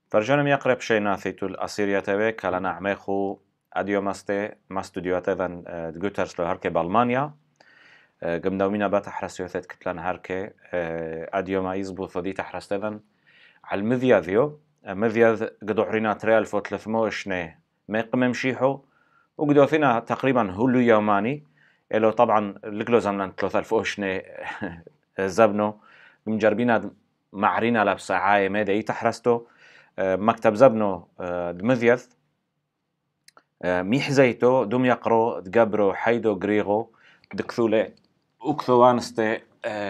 فرجانم يقرب شيء ناثيتو الأسيريا تبي كلا نعمخو أديو ماستوديوات إذن جوترس لو هركي بألمانيا قم دومينا بتحرسيوثت كتلان هركي أديو ما يزبو ثدي تحرست إذن على المذياذيو مذياذ قدو حرينا 3300 ما يقم مشيحو وقدو فينا تقريبا هلو يوماني إلو طبعا لقلو زمنا 3000 زبنو مجربينا معرينا لبساعاي ميدا يتحرستو مكتب زبنو دمذيذ ميح زيتو دوم يقرو جبرو حيدو-غريغو دكثولي وكثوانستي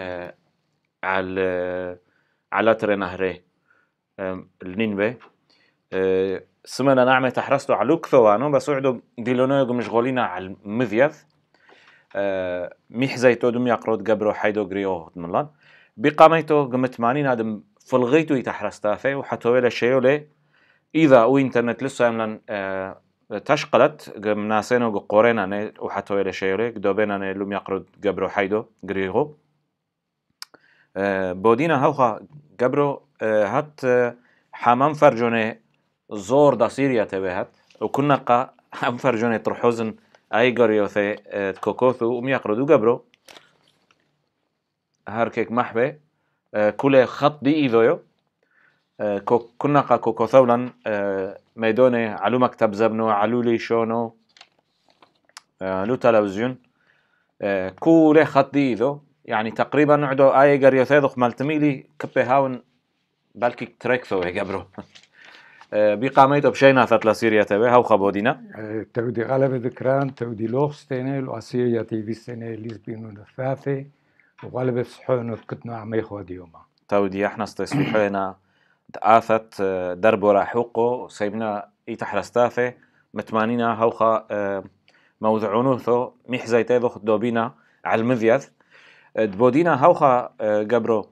على ترنهري النينبي سمنا نعمة تحرستو على كثوانو بس وعدو ديلونو مشغولين على المذيذ ميح زيتو دوم يقرو جبرو حيدو-غريغو دملان بقاميتو قمت مانين هادم فلغيتو يتحرستافي وحتويلا شيولي إذا او إنترنت لسه يملن تشقلت قمناسينو قورينا وحتويلا شيولي قدوبينا لوم يقرو جبرو حيدو-غريغو بودينا هوخا جبرو هات حمام فرجوني زور دا سيريا تبهت وكنا قا هم فرجوني ترحوزن اي قريوثي كوكوثو وم يقرو دو جبرو هاركيك محبه كل خط دي إيذويو كنا كوكو ثولا ميدوني علو مكتب زبنو علو لي شونو لو تلفزيون كل خط دي إيذو يعني تقريبا نعدو آي قريو ثيضخ مالتميلي كبه هاون بالكي تريكثو يقبرو بقاميتو بشينا ثلاث سيريا تبه هاو خبودينا تودي غلبة ذكران تودي لوغستيني الأسيريا تيفي السنة ليزبينو الثاثي وغالبا صحونا كتنا عميخو ديوما تودي احنا استصحينا تآثت دربو راحوقو سيبنا يتحرستافي متمانينا هوخا موضعونوثو ميحزي تيذو دوبينا على المذيذ دبودينا هوخا قبرو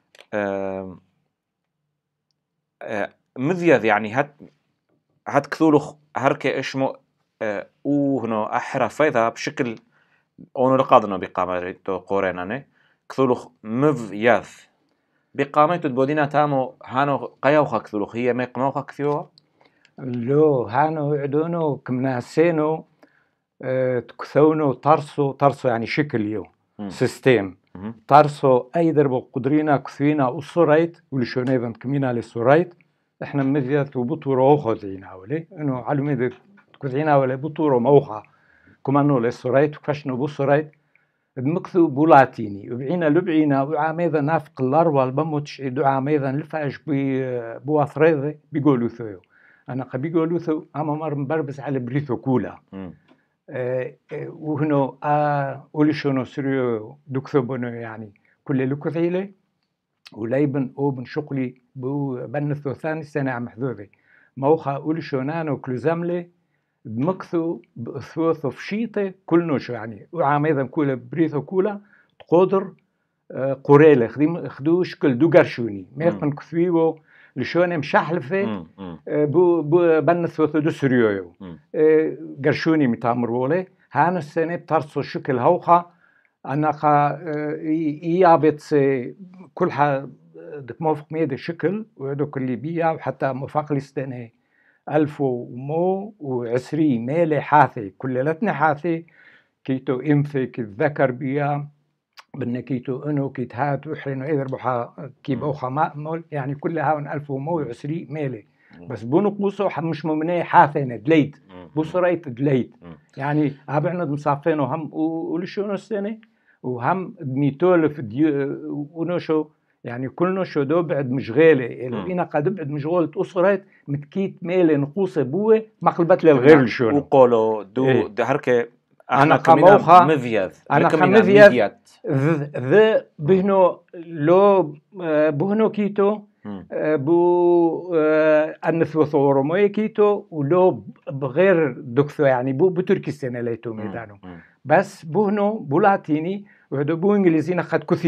مذيذ يعني هات كثولو هركي اشمو هنو احرف فيذا بشكل اونو لقادنا بقاميتو قوريناني كثولو مذيذ بقاميتو دبودينا تامو هانو قيوخا كثولو هي ميقموخا كثيوها لو هانو عدونو كمناسينو تكثونو ترسو يعني شكل يو سيستيم ترسو اي دربو قدرينا كثينا أسريت ولشونيذن كمينا لسريت احنا مذيذ وبطورو خذينا ولي انو علمي كثينا ولا بطورو موخا كمانو لسريت وكشنو بسريت دمكثو بولاتيني وبعينا لبعينا وعاميذا نافق الأروى البموتش عاميذا لفاش بواثريذي بيقولوا ثيو أنا قبيقولوا ثيو أما مر مبربس على بريثو كولا وهنو أوليشونو سريو دكثو بنو يعني كل لكثيلي وليبن أوبن شغلي بنثو ثاني سنة عم حذوذي موخا أوليشونانو كلوزاملي دمكثو بثوثو فشيطة كل نوش يعني وعاميذا كولا بريثو كولا تقدر قريلة خدو شكل دو قرشوني ميقن كثويو لشوني مشحلفة بنثوثو دو سريويو قرشوني متامرولي هانو السنة بترسو شكل هوخا أناقا إيابت كلها دك موفق ميدا شكل وعدو كل بيا وحتى موفق لستنة 1120 ميلة حاثي كللتنا حاثي كيتو إمثي كتذكر بيا بنا كيتو إنو كيتهات وحرينو إذا ربحا كيبوخا مأمول يعني كلها 1120 ميلة بس بونو قوسو مش ممنية حاثينة دليت بوصريت دليت يعني هابعنا مصافينو هم ولشونو السنة وهم ميتولف ونوشو يعني كل نوشو دو بعد مشغالة إنا قد بعد مشغولة أسرت متكيت ميلة نقوصة بوه مقلبت للغير لشونو وقولوا دو هركي أنا كموخا مذيذ أنا كمذيذ ذا بهنو لو بهنو كيتو بو أنثو ثورموي كيتو ولو بغير دكثو يعني بو تركستان ليتو ميدانو بس بهنو بولاتيني وهدو بو إنجليزينا قد كثي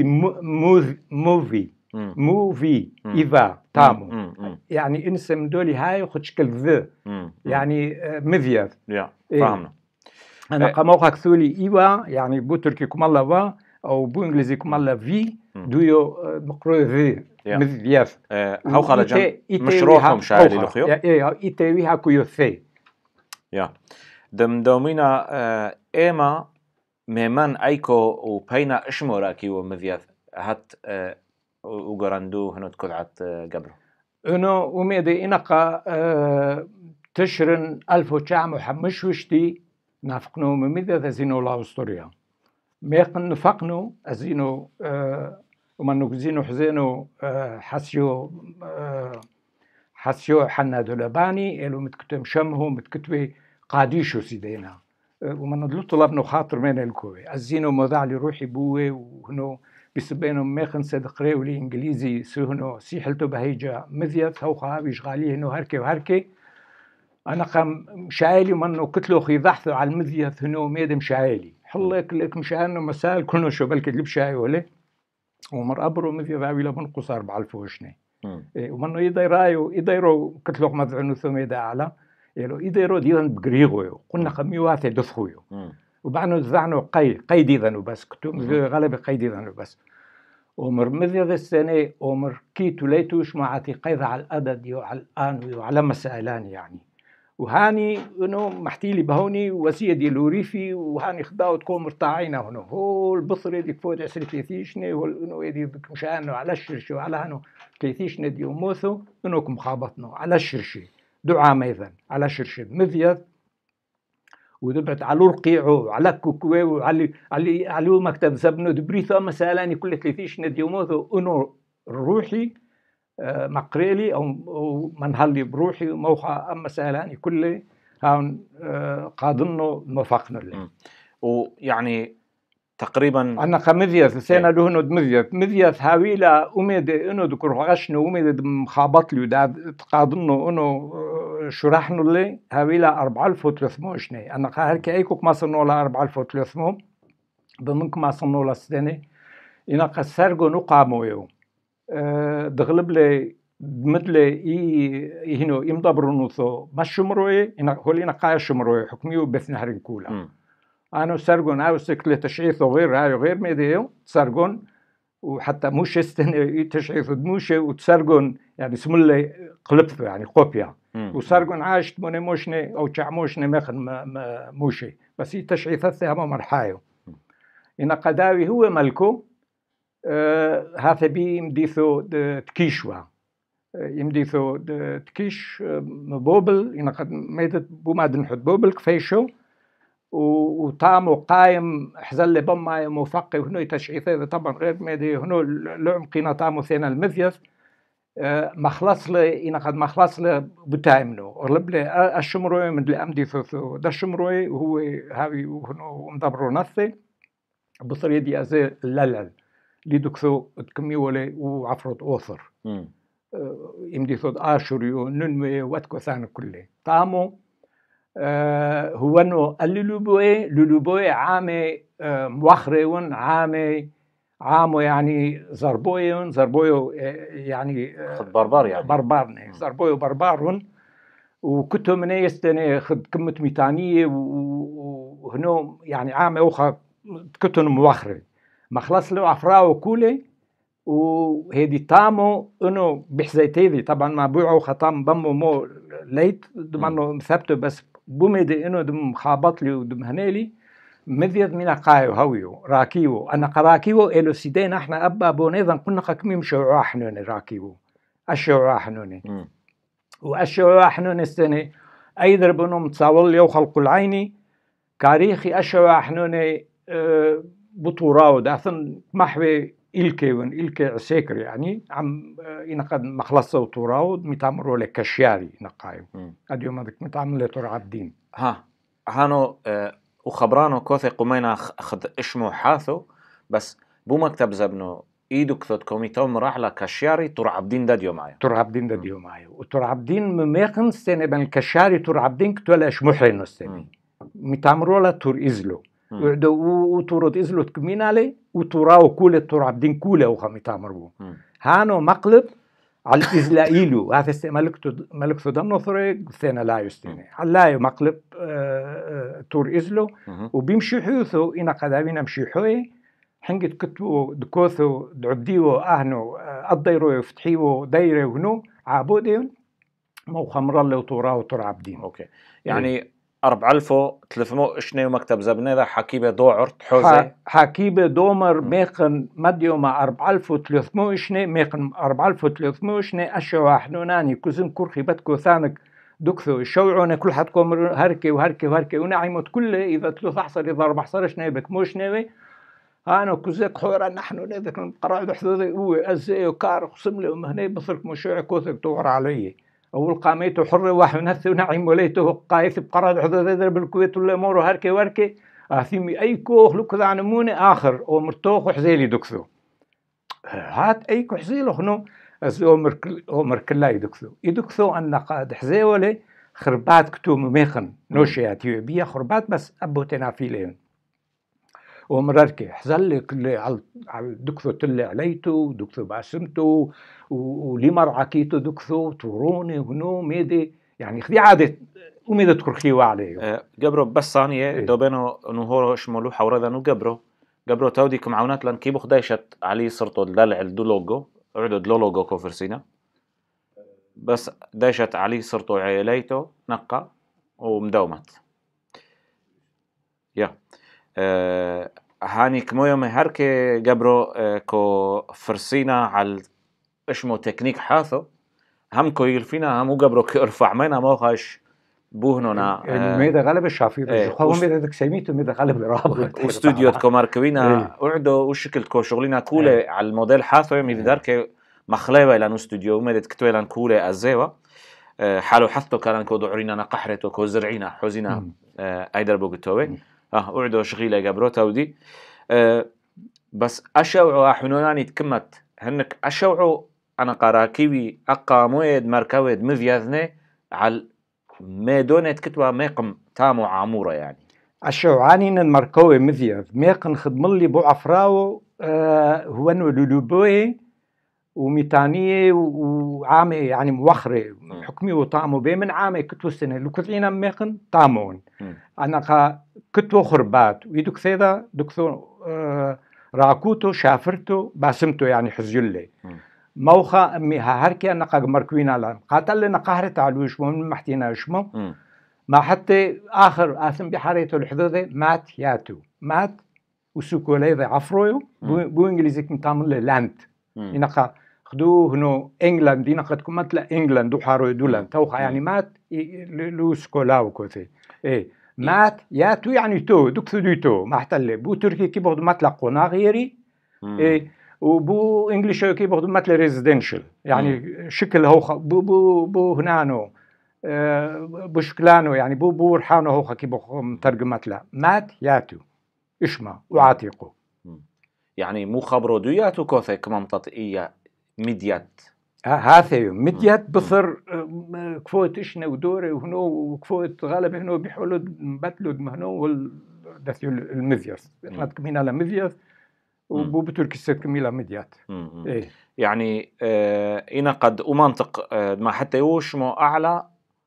موفي إيفا تامو يعني إنسم دولي هاي وخد شكل ذا يعني مذيذ فهمنا أنا قموخا كثولي إيوا يعني بو تركي كم الله وا أو بو إنجليزي كم الله في دويو مقروي ذي مذيف هاو خالجان مشروعهم شاعري لخيو إيتاويها كيو ثي يا دومينا إيما مهمان أيكو وبينا إشموراكي ومذيف هات وقراندو هنو تكلعت قبرو إنه وميدي إنقا تشرن 1905 نافقنو مميدة ذزينو لاوستوريا ميقن نفقنو أزينو ومنو زينو حزينو حسيو حنا دولباني إلو متكتم شمهو متكتبي قاديشو سيدينا ومنو دلو طلبنو خاطر من الكوي أزينو موضع لي روحي بوي وهنو بسبينو ميقن صدق ريولي إنجليزي سهنو سيحلتو بهيجا مذيت هو خابي شغاليه إنو هركي وهركي أنا قام مشايلي منو كتلو خي ضحثو على المذيت هنو ميد مشايلي حلك لك مشايلنا مسائل كلنا شو بلك اللي بشاي ولا ومر أبرو مذيت ذاوي لبن قصار بعالفوشني ومنو يديرو كتلو مذعنو ثميدا أعلى يلو يديرو ديدن بقريغويو قلنا خميواثي دفخويو وبعنو ذعنو قي ديدنو بس كتو غالب قي ديدنو بس ومر مذيت السنة ومر كيتو ليتوش معاتي قيض على الأدد على الآن وعلى مسائلان يعني وهاني انه محتيلي بهوني وسيه ديال وريفي وهاني خداو تكون مرتاعينا هنا هو البصري ديك فوت 20 30 هو انه يدي مشانو على الشرشي وعلى هانو 30 ديال موثو انه مخابطنا على الشرشي دعاء ميذن على شرشي مذيت ودبعت على الرقيع على كوكوي وعلى مكتب زبنو دبريثا مثلا كل 30 ديال موثو انه روحي مقريلي أو منهلي بروحي موخى أما سألاني كله هون قادنو موفقنا له ويعني تقريبا أنا كمذيث سنة لهنو مذيث هاويلا أميد إنه ذكر غشنو أميد مخابط لي ودا قادنو إنه شرحنا له هاويلا 4300 أنا هركي أيكوك ما صنوا له 4300 ضمنك ما صنوا له السنة إنا قسرقو نقامو يوم دغلب لي مثل هنا يمضبرونو ثو مش مروي هولي نقايا شمروي حكميو بث نهرين كولا أنا سرقون أو سكلة تشعيث غير ميديو سرقون وحتى موش استنى تشعيث دموشة وتسرقون يعني اسم الله قلبته يعني قوبيا وسرقون عاشت موني موشني أو تعموشني مخن موشي بس تشعيثته هم مرحايو إن قداوي هو ملكو هذا بي يمديثو تكيشوا يمديثو تكيش بوبل إن قد ميدت بوما نحط بوبل كفيشو وطعمه قايم حزل بما موفقي وهنو تشعيث هذا طبعا غير ميدي هنو لعم قينا طعمه ثينا المذيث مخلص لي إن قد مخلص لي بتايمنو أغلب لي الشمروي من اللي أمديثو ده الشمروي وهو هاوي وهنو مدبرو نثي بصري دي أزي اللالل اللي دكثو تكميولي وعفرت أوثر يمدي ثود آشوريو ننمي واتكو ثان كله طعمو هو أنه اللولوبوي عامي موخريون عامو يعني زربويو يعني خد بربار يعني بربارني زربويو بربارون وكتو من يستني خد كمة ميتانية وهنو يعني عامي أوخا كتو موخري مخلص له عفراو كولي وهذه طامو انه بحزيتيدي طبعا ما بيعوا خطام بمو مو ليت دمانو ثبته بس بوميدي انه دم خابط لي ودم هنيلي مذيد من قايو هويو راكيو انا قراكيو الو سيدين احنا ابا بونيذا كنا قكمي مشوعوا حنوني راكيو اشوعوا حنوني واشوعوا حنوني السنه ايدر بنو متصاول لي وخلق العيني تاريخي اشوعوا حنوني بطوراو داثن محوي إلكي عساكر يعني عم ينقد مخلصة وطوراو متعمروا لك كشياري نقايو اليوم هذاك متعمل لتور عبدين هانو وخبرانو كوثي قمينا خد اشمو حاثو بس بو مكتب زبنو ايدو كثوت كوميتو مراحلة كشياري تور عبدين داديو معايو وتور عبدين مميقن سنة بين الكشياري تور عبدين كتولا اشمحرينو السنة متعمروا لتور إزلو وتورد إزلو تكمينالي وتوراو كولة تور عبدين كولة وخمي تامرو هانو مقلب على الإزلائيلو هذا ملكتو دمنو ثريق ثينا لا يستيني على مقلب تور إزلو وبيمشي حيوثو إنا قدامين امشي حوي حنجت كتبو دكوثو دعبديو أهنو الضيرو يفتحيو دايرة وهنو عابودين مو خمرالي وطوراو تور عبدين. أوكي يعني 4300 إشني ومكتب زبنة ذا حكيبة دوعر حوزة حكيبة دومر ميقن مديو مع 4300 إشني ميقن 4300 إشني أشوا حنوناني كوزن كورخي بتكو ثانك دكثو شوعونا كل حدكم هركي وهركي وهركي ونعيمت كله إذا 13 إذا 14 إشني بك مو إشني أنا كوزك حورا نحن نذك قرأت حذوذي هو أزي وكار خصملي ومهني بصرك مشوع كوثك دور علي أول قاميته حر واحد نث ونعيم وليته قايث بقرأت حذوذي ذر بالكويت ولا مورو هركي وركي أثيمي أي كوخ لك ذا نموني آخر ومرتوخ وحزيلي دكثو هات أي كحزيلو خنو أزي ومركلاي دكثو يدكثو أن قاد حزيولي خربات كتوم ميخن نوشياتي بيا خربات بس أبو تنافيلين ومرركي حزلي كل على دكثو تلي عليتو دكثو باسمتو وليمر عكيتو دكثو توروني هنو ميدي يعني خذي عادة وميدي تكرخيوا عليه جبرو بس ثانية دوبينو نهورو اشمولو حورذانو جبرو توديك معونات لان كيبو خدايشت علي صرتو دلع الدو لوجو عدو دلو لوجو كوفرسينا بس دايشت علي صرتو عيليتو نقا ومدومت يا هاني كمو يوم هركي جبرو كو فرسينا على اشمو تكنيك حاثو هم كو يلفينا همو جبرو كيرفع مينا موخاش بوهنونا ميدا غلب الشافير خوهم ميدا دك سيميتو ميدا غلب رابط واستوديوت كو ماركوينا وعدو وشكل كو شغلينا كولة على الموديل حاثو يمي داركي مخليوه لانو استوديو ميدا تكتوه لان كولة ازيوه حالو حثو كان كو دعرينا نقحرتو كو زرعينا حوزينا ايدر بوغتوه أعدو شغيلة جبرو تودي بس أشوعوا حنوناني تكمت هنك أشوعوا أنا قراكيوي أقا مويد مركويد مذيذني على ميدونة كتوى ميقم تامو عامورة يعني أشوعاني المركوي مذيذ ميقن خدملي بو عفراو هو انو لولوبوي وميتانية وعامي يعني موخرة حكمي وطعمه بي من عامي كتو السنة لو كتعينا ميقن طعمون أنا كتو خربات ويدوك ثيدا دكتو راكوتو شافرتو باسمتو يعني حزيولي موخا أمي هاركي أنا قاق مركوين لان قاتل لنا قهرت على وشمو من محتينا وشمو ما حتى آخر آثم بحاريتو الحدوذي مات وسوكو ليذي عفرويو بو إنجليزيك متعمل لي لاند إنقا خدوه هنو إنجلاند إنقا تكون مثل إنجلاند وحارو دولاند توخا يعني مات لو سكولاو كوثي إيه مات ياتو يعني تو دكتو ديتو ما احتل بو تركي كي بغضو مثل قناغيري إيه وبو إنجليشو كي بغضو مثل ريزيدنشل يعني شكل هوخا بو هنانو بو شكلانو يعني بو رحانو هوخا كي بغضو مترجم مثل مات ياتو إشما وعاتيقو يعني مو خبرو دوياتو كوثي كمان تطئية ميديات هاثيو ميديات بصر كفوت إشنا ودوري وهنو وكفوت غالب هنو بيحولوا بتلود مهنو والدثيو المذياس إحنا تكمين على مذياس وبو بتركي ست كميلة ميديات إيه يعني إنا قد أمانطق ما حتى يوشمو أعلى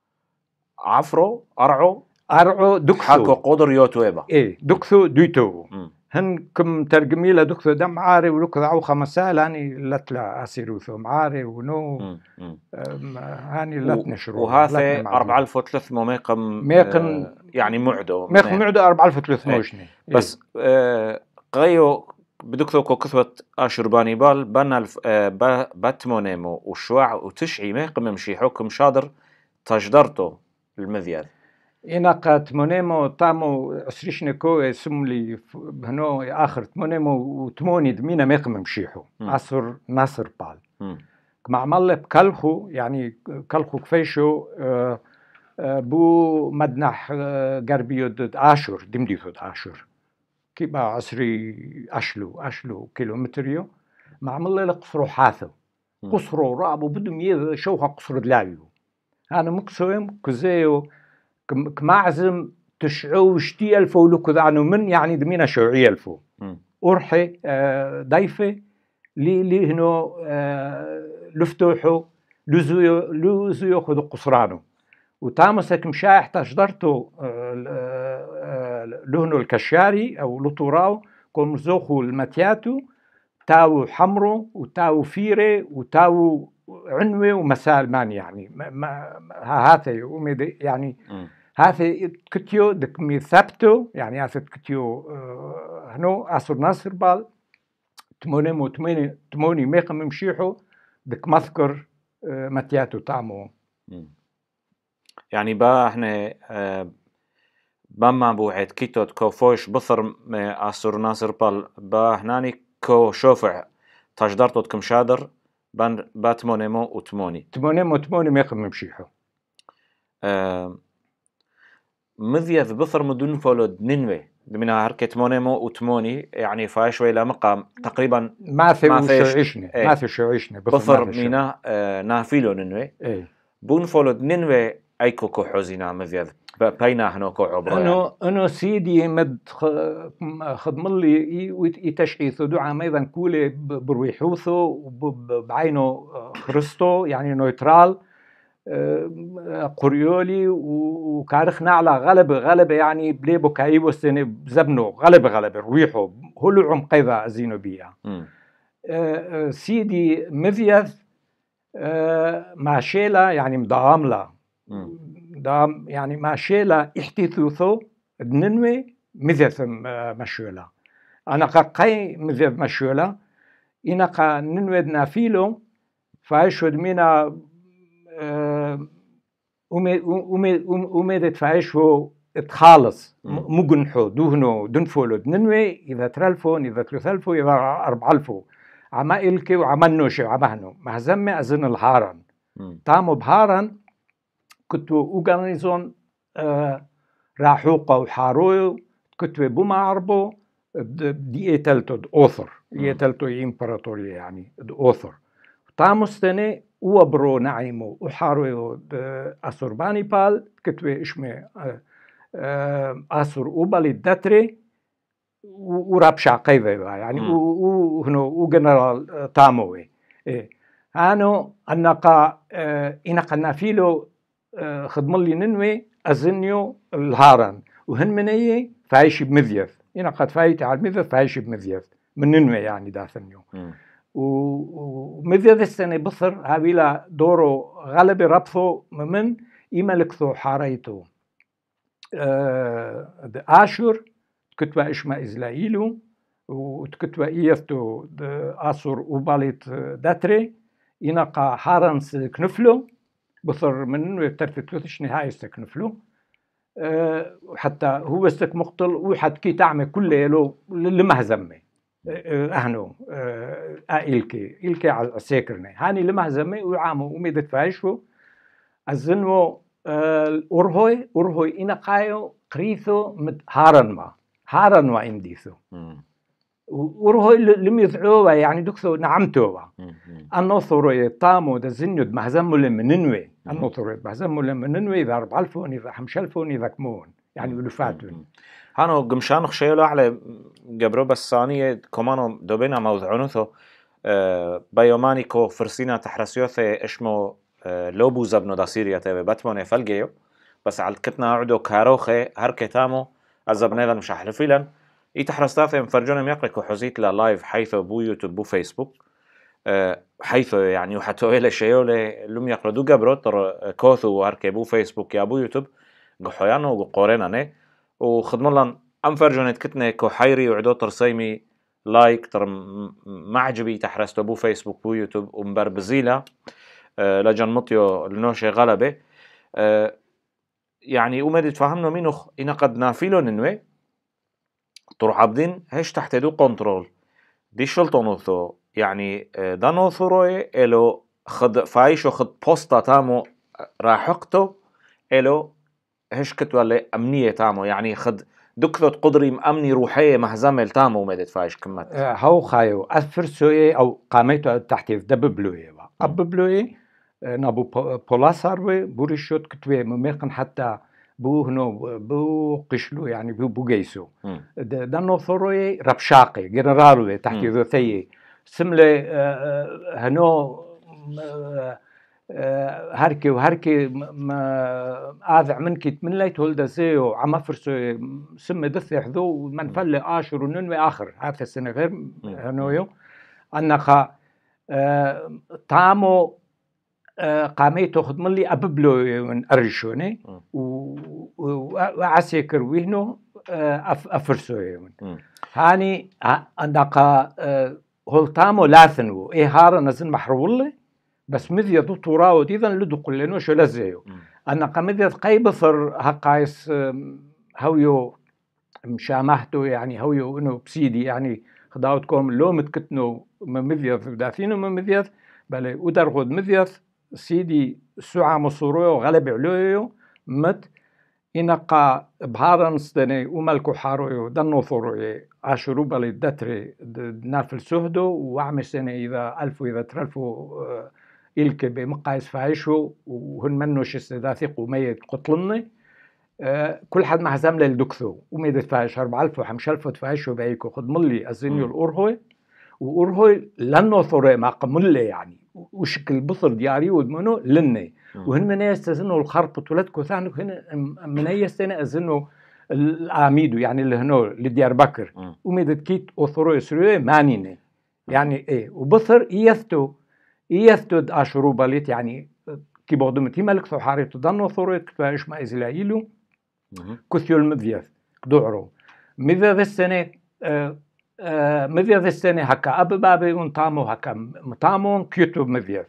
عفرو أرعو دكثو حاكو قدر يوتويبا إيه دكثو ديتو هن كم ترجمي له دكتور دم عاري ولك ذعو خمسة لاني لتلا أسيروثو معاري ونو هاني لتنا شروع وهذا 4300 ميقم يعني معدو ميقم معدو 4300 بس قيو بدكتور كثوة أشرباني بال بنا باتمونيمو وشواع وتشعي ميقم مشي حكم شادر تجدرتو المذياذ إنقا تمونيمو طامو عسريشنكو سملي هنو آخر تمونيمو وتموني دمينا ميقم مشيحو Aššur-nâṣir-apli كما عمل بكالخو يعني كالخو كفيشو بو مدنح غربيو ضد آشور دمديثو آشور كيبا عسري أشلو كيلومتريو ما عمل لي قصرو حاثو قصرو رابو بدم يشوها قصر دلايو أنا مقصوهم كزيو كمعزم تشعو شتي ألفو لكو ذعنو من يعني دمينا شوعي ألفو أرحي ضيفة لي هنو لفتوحو لوزيو خذو قصرانو وتامسك مشايح تشدرتو لهنو الكشاري أو لطوراو كم زوخو الماتياتو تاو حمرو وتاو فيري وتاو عنوي ومسال مان يعني هذا يعني هذا كتيو دك مي ثابتو يعني هذا كتيو هنو Aššur-nâṣir-apli تموني ميقم مشيحو دك مذكر ماتياتو تامو يعني با احنا بما بوعد كيتوت كوفوش بثر Aššur-nâṣir-apli با هناني كو شوفع تجدرتو كم شادر با تمونيمو وتموني ميقم مشيحو مذيذ بثر مدن فولود نينوي دمنا هركة تمونيمو وتموني يعني فايشوي لا مقام تقريبا ما في شويشنا بثر مينا نافيلو نينوي بون فولود نينوي ايكو كو حوزينا مذيذ باينا هنو كو عبرو أنا سيدي مد خدم لي يتشعيثو دعا ميضا كولي برويحوثو بعينو خرستو يعني نويترال قريولي وكارخنا على غلبة يعني بليبو كايبو سنة بزبنو غلبة رويحو هلو عم قيضة أزينو بيها سيدي مذيذ ماشيلا يعني مداملا دام يعني ماشيلا احتثوثو دننوي مذيذ مشولا أنا قاي مذيذ مشولا إنقا ننوي دنافيلو فايشو دمينا وميدت فايشو اتخالص مجنحو دهنو دنفولو دننوي إذا ترالفون إذا تلثلفو إذا أربعلفو عما إلكي وعمنوشي وعمهنو مهزمي أزن الهارن تامو بهارن كنتو أوغانيزون راحوقا وحارويو كنتو بوما عربو دي إيتلتو دأوثر إيتلتو إمبراطورية يعني دأوثر تامو ستني وبرو نعيمو وحارويو Aššur-nâṣir-apli كنتو إشمي Aššur-apli الدتري ورابشا قيذة يعني وهنو وجنرال تاموي هانو أنقا إنقا نافيلو خدم لي ننوي أزنيو الهارن وهن مني فايش بمذيذ إنا قد فايت على المذيذ فايش بمذيذ من ننوي يعني داثنيو ومذيذ السنة بصر هابيلا دورو غلبي ربثو من إملكثو حاريتو آشور كتبا إشما إزلايلو وتكتبا إيثتو Aššur-apli داتري إنقا حارنس كنفلو بصر من وترتتوثش نهاية استكنفلو حتى هو استك مقتل وحد كي تعمل كل يلو لمهزمي أهنو إلكي على السيكرني هاني لمهزمي وعامو وميدت فايشو الزنو أرهوي إنا قايو قريثو مد هارنما إنديثو وروه لم يذعوه يعني دكتور نعمتوه النصر يطامو ده زنود مهزمو لمننوي النصر مهزمو لمننوي إذا 4000 إذا 5000 إذا كمون يعني ولفاتون هانو قمشان خشيلو على جبرو بسانية كمانو دوبينا موضعونوثو بيوماني كو فرسينا تحرسيوثي اشمو لوبو زبنو دا سيريا تابي باتموني فالجيو بس على كتنا عدو كاروخي هركتامو الزبنيلا مش حلفيلا يتحرستاثي مفرجونهم يقرأ حزيت لايف حيث بو يوتيوب بو فيسبوك حيث يعني وحتى إلى شيء لم يقردو جبرو تر كوثو وهركي بو فيسبوك يا بو يوتيوب قحيانو وقورينا نه وخدموا لنا أم فرجونت كتنة كحيري وعدو ترسيمي لايك تر معجبي تحرستو بو فيسبوك بو يوتيوب ومبربزيلا لجن مطيو لنوشي غلبة يعني ومدي تفهمنا مينو إنا قد نافيلو ننوي تور عبدين هش تحت دو كنترول دي شلطنوثو يعني دانو ثروي إلو خد فايشو خد بوستا تامو راحقتو إلو هش كتوالي أمنية تامو يعني خد دكتور قدري مأمني روحية مهزمل تامو مدت فايش كمت هاو خايو أفرسوي أو قاميتو تحت دببلوي أببلوي نابو بولاساروي بوريشوت كتوي مميقن حتى بو هنو بو قشلو يعني بو جيسو دانو ثروي ربشاقي جنرالوي تحت ذوثي سملي هنو هركي وهركي ما آذع منك من ليت هولدا زيو عم فرسو سم دث يحذو من فل آشر وننوي آخر هذا السنة غير هنويو أنك طعمو قاميتو خد ملي أببلو من أرشوني وعسيكر ويهنو أفرسو هاني أنك هولتامو لاثنو هارا نزل محرولي بس مذيا دو توراو ديذا لدو قلنو شو لزيو أنا قمذيا قيبثر هقايس هويو مشامحتو يعني هويو إنو بسيدي يعني خداوتكم لو متكتنو مذيا دافينو مذيا بل ودرغد مذيا سيدي سوعة مصرويو غلب علويو مت إنقا بهارا نستني وملكو حارويو دنو ثروي عاشرو بلي دتري نافل سهدو وعمي سنة إذا ألف وإذا ترلفو إلك بمقايس فايشو وهن منوش استداثيق وميت قطلني كل حد مع زملة الدكثو وميت فايش 4000 و5000 تفايشو بايكو خد ملي أزينيو الأورهوي وأورهوي لنو ثوري ما قملي يعني وشكل بصر دياري ودمنو لني وهن من يستزنوا الخرب ولدكو ثاني هن من يستنى أزنوا العميدو يعني اللي هنو لديار بكر وميت كيت أوثوري سرية مانيني يعني إيه وبصر يثتو أشرو باليت يعني كي بودمتي ملك ثحاريتو دانو ثوريت كفاش ما إزلايلو كثيو المذيث دعرو مذيث السنة مذيث السنة هكا أب بابي ونطامو هكا مطامو كيوتو مذيث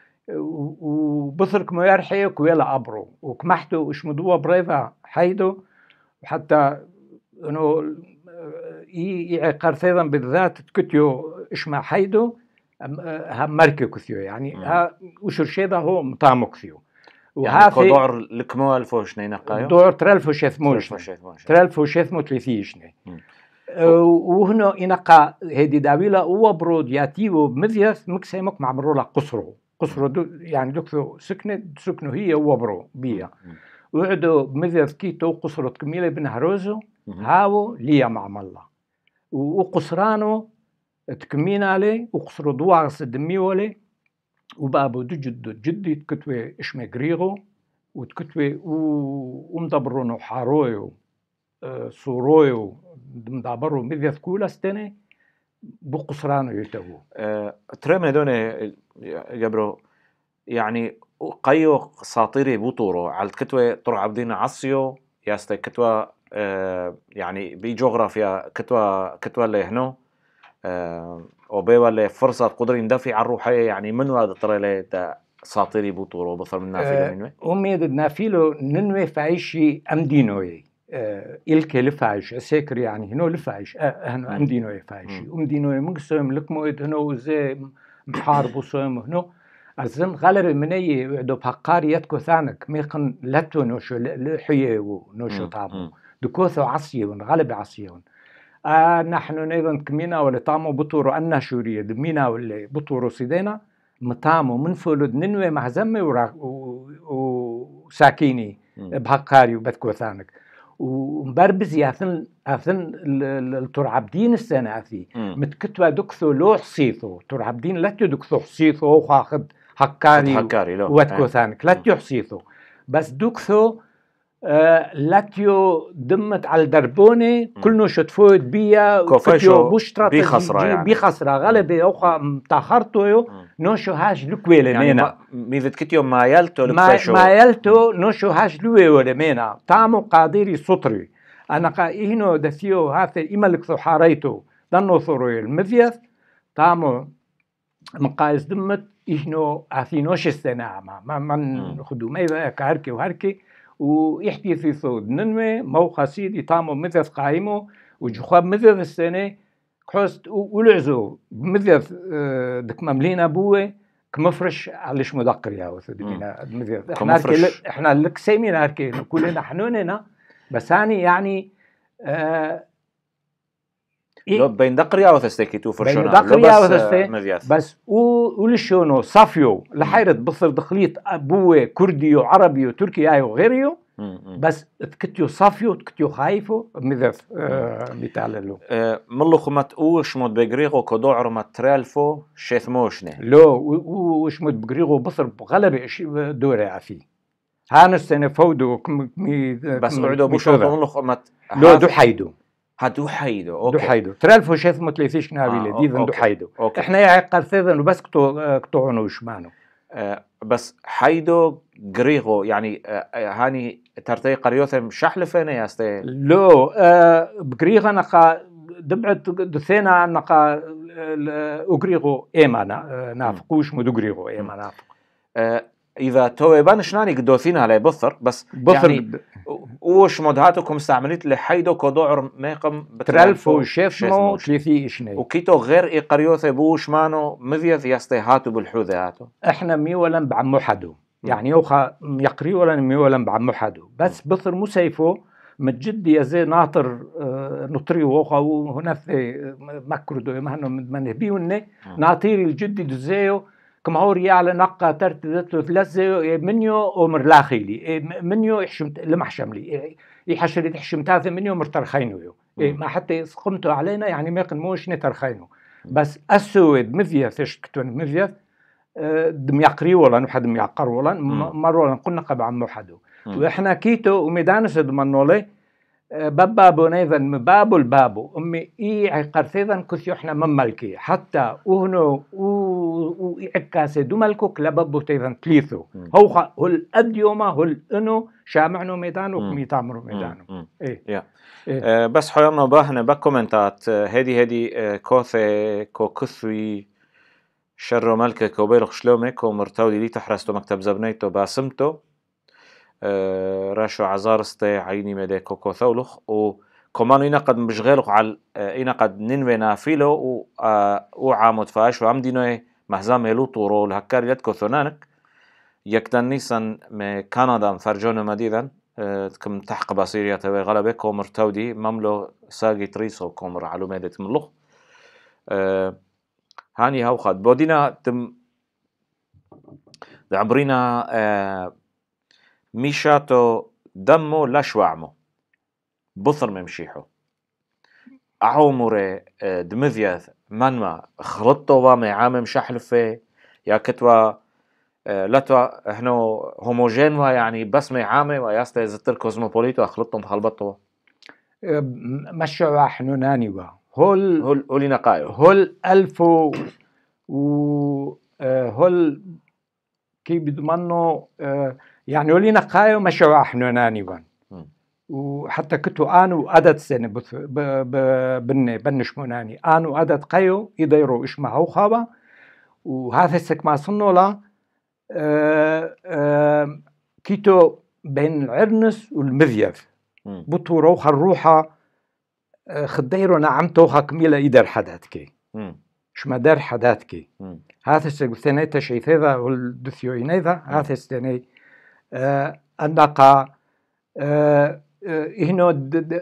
وبصرك ما يرحي كويلا أبرو وكمحتو إش مدوى بريفا حيدو حتى إنه يعقر ثيضا بالذات تكتيو إش ما حيدو هم مركي كثيو يعني ها وشر شيء هو مطامو كثيو يعني كدور لكمو الفوش نينقايو دور ترالفوش يثموش ترالفوش يثمو تليثيشني وهنا إنقا هدي داويلا هو برود ياتيو بمذيث مكسيمك معمرو له قصرو يعني دكتو سكنو هي هو برو بيا وعدو بمذيث كيتو قصرو تكميلة بن هروزو هاو ليا معمل وقصرانو تكمين عليه وقصرو دواغس الدميولي وبابو جدي تكتوي إشمي غريغو وتكتوي ومدبرونو حارويو صورويو مدبرو مذيث كولا ستني بقصرانو يتوو ترمي دوني جبرو يعني قيو ساطيري بوطورو على الكتوة طر عبدين عصيو ياستي كتوة يعني بجغرافيا كتوة اللي هنو وبيوا اللي فرصة قدر يندفع على الروحية يعني من هذا ترى له ساطيري بوطورو بصر من نافيلو منوي أمي نافيلو ننوي فايشي أمدينوي إلك لفايش سكر يعني هنو لفايش هنو أمدينوي فايشي أمدينوي مقسم لكمويد هنو زي محارب وصوم هنو أزم غالب مني وعدو بحقاري يتكو ثانك ميقن لتو نوشو لحيو نوشو طابو دكوثو عصيون غالب عصيون نحن نيضا كمينا ولا طامو بطورو أنا شورية دمينا ولا بطورو سيدينا مطامو من فولد ننوي محزمي وساكيني بحقاري وبتكو ثانك ومبربز ياثن التر عبدين السنة فيه متكتوا دكثو لو حصيثو تر عبدين لا تدكثو حصيثو وخاخد حقاري وبتكو ثانك لا تحصيثو بس دكثو لاتيو دمت على الدربوني كلنا شتفوت بيا كوفيشو بيخسرة يعني بيخسرة غالبا أوخا متاخرتو نوشو هاش لكويلة يعني مينا ميزت كتيو ما يلتو ما يلتو نوشو هاش لوي مينا طعمو قادري سطري أنا قاينو دثيو هذا إمالك ثو حاريتو دانو ثروي المذيث طعمو مقايس دمت إهنو أثينوش السنة ما من خدو ميذا كهركي وهركي ويحكي في صود ننوي موقع سيدي طامو مثل قايمو وجخواب مثل السنة كحوست ولعزو مثل دك مملينا بوه كمفرش عليش مدقر يا وثدينا مثل احنا لك سيمين هركي كلنا حنوننا بس يعني لو بين دقريا وثستيكي تو فرشونا دقريا وثستي بس ولشونو صافيو لحيرت بصر دخليت ابوه كرديو عربيو تركي ايو غيريو بس تكتيو صافيو تكتيو خايفو مذف ميتاللو ملو خمت اوش مود بغريغو كدوعر ما ترالفو شيثموشني لو وش مود بغريغو بصر بغلب دوري عفي هان السنة فودو بس قعدوا بوشو ملو خمت لو دو حيدو هادو حيدو اوكي دو حيدو ترالفو شيثمو تليثيش نابيلي ديذن دو حيدو احنا يعقر ثيذن وبس كتوعنو وشمانو بس حيدو غريغو يعني هاني ترتي قريوثم شحلفين ياستي لو بغريغا نقا دبعت دثينا نقا غريغو ايما نافقوش مدو غريغو ايما نافق اذا تويبان شناني قدوثين على بثر بس يعني وش مدهاتكم استعملت لحيدو كدوعر ميقم بترالفو شيفمو تليثي اشني وكيتو غير اي قريوثي بوش مانو مذيث ياستي هاتو بالحوذي هاتو احنا ميولا بعمو حدو يعني يوخا يقري ولا ميولا بعمو حدو بس بثر مسيفو متجد يزي ناطر نطري ووخا وهنا في مكردو مهنو منهبيوني ناطيري الجدي دزيو كم هو ريال نقى ترتدت له ثلاثة منيو ومرلاخيلي منيو يحشم لمحشملي يحشر يحشم تاث منيو مرترخينو ما حتى قمتوا علينا يعني ما يقنموش نترخينو بس السود مذيث ايش كتون مذيث دم يقري ولا نحد دم يقر ولا مر ولا قلنا قبع موحدو واحنا كيتو وميدانس دمنولي بابو نيذن مبابو البابو امي اي قرثيذن كثيو احنا مملكي حتى وهنو وإعكاسه دملكوك لبابو تيذن تليثو هو الأديوما هو الانو شامعنو ميدانو كميتامرو ميدانو إيه. بس حيرنا باهنا بكومنتات هدي كوثي كثوي شر ملكك كوبيلخ شلومك ومرتودي لي تحرستو مكتب زبنيتو باسمتو راشو عزارستي عيني مديكو كوثولخ وكمان ينقد مشغلق على ينقد ننوي نافيلو وعامد فاش وعمدينو مهزام يلو طورو لهكار يدكو ثنانك يكتن نيسان كندا مفرجون مديدا كم تحق باسيريا توي غلبك ومرتودي مملو ساقي تريسو كومر على ميدة ملوخ هاني هاو خاد بودينا تم عبرينا ميشاتو دمو لشوعمو بثر ممشيحو عمره دمذيث منما خلطو وامي عامم شحلفه يا كتوا لتوا احنو هوموجين يعني بس مي عامي وياستا زتر كوزموبوليتو اخلطهم خلبطو مشوا احنو نانيوا هول نقايو هول ألفو هول كي بدمنو يعني هولي نقايو مشوا احنو نانيوا وحتى كنتو آنو عدد سنة بنش مناني آنو عدد قيو يديروا إشما هو خابا وهذا السكما صنولا كيتو بين العرنس والمذيذ بطو روحا الروحة خديرو نعمتو كميلة يدر حداتكي شما دار حداتكي هذا السنة تشيث هذا والدثيوين هذا السنة أنقا هنا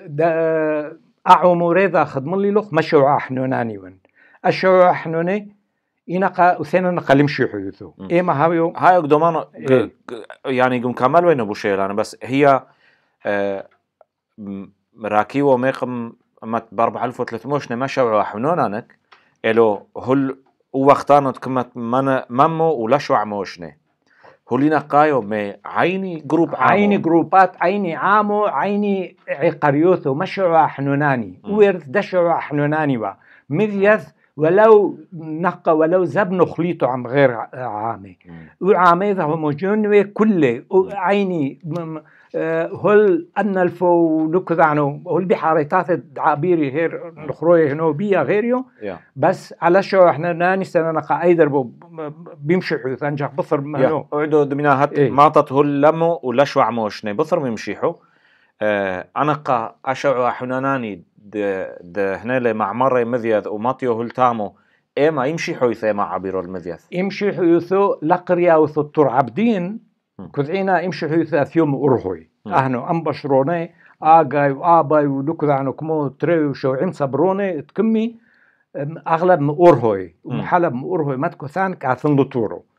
أعمر إذا خدم لي لخ مشروع حنوناني ون الشروع حنوني ينقى وثنا نقلم شيء حدثه إيه ما هاي قدمان يعني قم كمل وين أبو شيل أنا بس هي راكي وميقم ما بربع 1300 مشروع حنونانك إلو هل وقتانت كمت من ممو ولا شو عموشني هولينا قايو مي عيني جروب عامو عيني جروبات عيني عامو عيني عقريوثو مشروع حنوناني ويرث دشروع حنوناني مذيذ ولو نقى ولو زبنو خليطو عم غير عامي وعامي ذا هوموجينوي كله عيني هل أن الفو لكذانو هل بحارتات عابيري غير نخروي هنو بيا غيريو بس على شو احنا ناني سنة نقا ايدر بيمشيحو ثانجح بصر مهنو اعدو دمنا هات ماطت هل لمو ولا شو عموشني بصر بيمشيحو انا قا اشعو حناناني ده هنا لمعمر مذيذ وماطيو هل تامو ايما يمشيحو يثيما عبيرو المذيذ يمشيحو يثو لقريا وثو تور عبدين كذعينا يمشيحو يثو ثيوم أرهوي اهنو انبشروني اغاي واباي ولكذانو كمو تريو شو عم صبروني تكمي اغلب مؤرهوي ومحلب مؤرهوي ماتكو ثان كاثن لطورو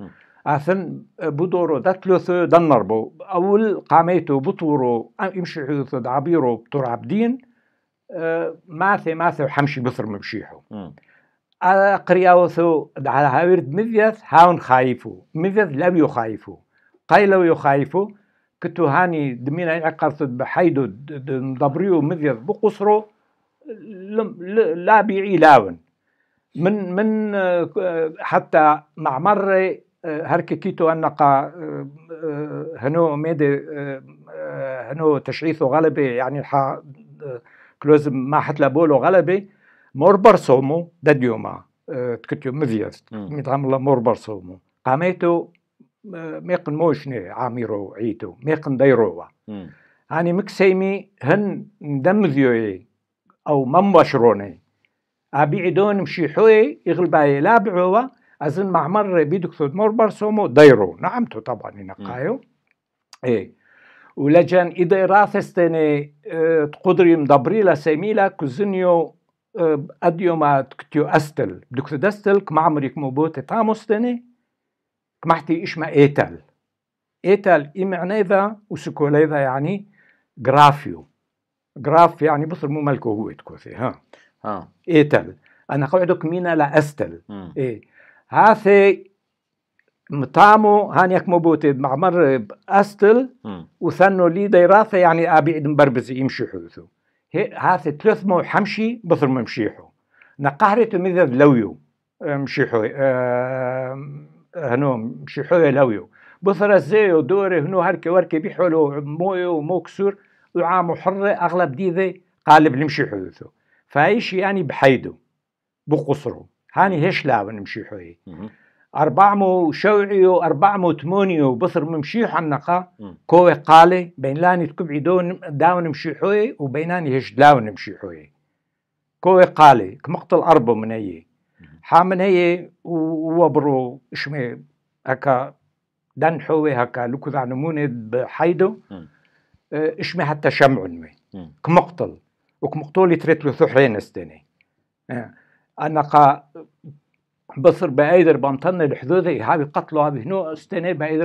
أثن بدورو دتلوثو دنربو أول قاميتو بطورو يمشي حيثو دعبيرو تور عبدين ماثي وحمشي بثر مبشيحو قرياوثو على هاورد مذيث هاون خايفو مذيث لو يخايفو قايلو يخايفو كتو هاني دمينا يعقرث بحيدو دبريو مذيث بقصرو لا بيعي لاون من حتى مع مرة هركي كيتو أنقا هنو ميدي هنو تشعيثو غلبة يعني كلوز ما حتلا بولو غلبة موربر صومو دديوما تكتيو مذيث ميتعمل الله موربر صومو قاميتو ميقن موشني عاميرو عيتو ميقن ديروا هاني مكسيمي هن دمذيوي أو ممبشروني أبيعدون مشيحوي يغلباي لابعوا أزن مع مرة بيدكتو موربر صومو ديرو نعمتو طبعا ينقايو إيه ولجن إذا راثستني تقدري مدبريلا سيميلا كوزنيو أديوما تكتيو أستل بدك تدستل كمعمريك موبوت تاموستني كمحتي إشما إيتال إمعني ذا وسكولي ذا يعني جرافيو جراف يعني بصر مو ملكو هو تكوثي إيتال أنا قاعدك مينا لا أستل إيه هاثي مطامو هانيك موبوتي مع مر أستل وثنو لي ديراثة يعني أبيعد مبربزي يمشي حوثو هاثي 300 حمشي بصر ممشيحو نقهرتو مذذ لويو مشيحو هنو مشيحو لويو بصر الزيو دوري هنو هركي وركي بيحولو مويو وموكسور وعامو حرة أغلب ديذي قالب لمشي حوثو فايش يعني بحيدو بقصرو هاني هيش لاون مشيحوي 400 شوعيو 408 بصر ممشيح النقا كوي قالي بين لاني تكبعي داون مشيحوي وبيناني هش داون مشيحوي كوي قالي كمقتل أربو من هي حامن هي ووبرو اشمي هكا دان حوي هكا لكو ذا نموني بحيدو اشمي حتى شمعن كمقتل وكمقتولي تريت له ثحرين استني أنقا بصر بأيدر بانطن الحدودي هابي قتلوا هابي هنو استني بأيدر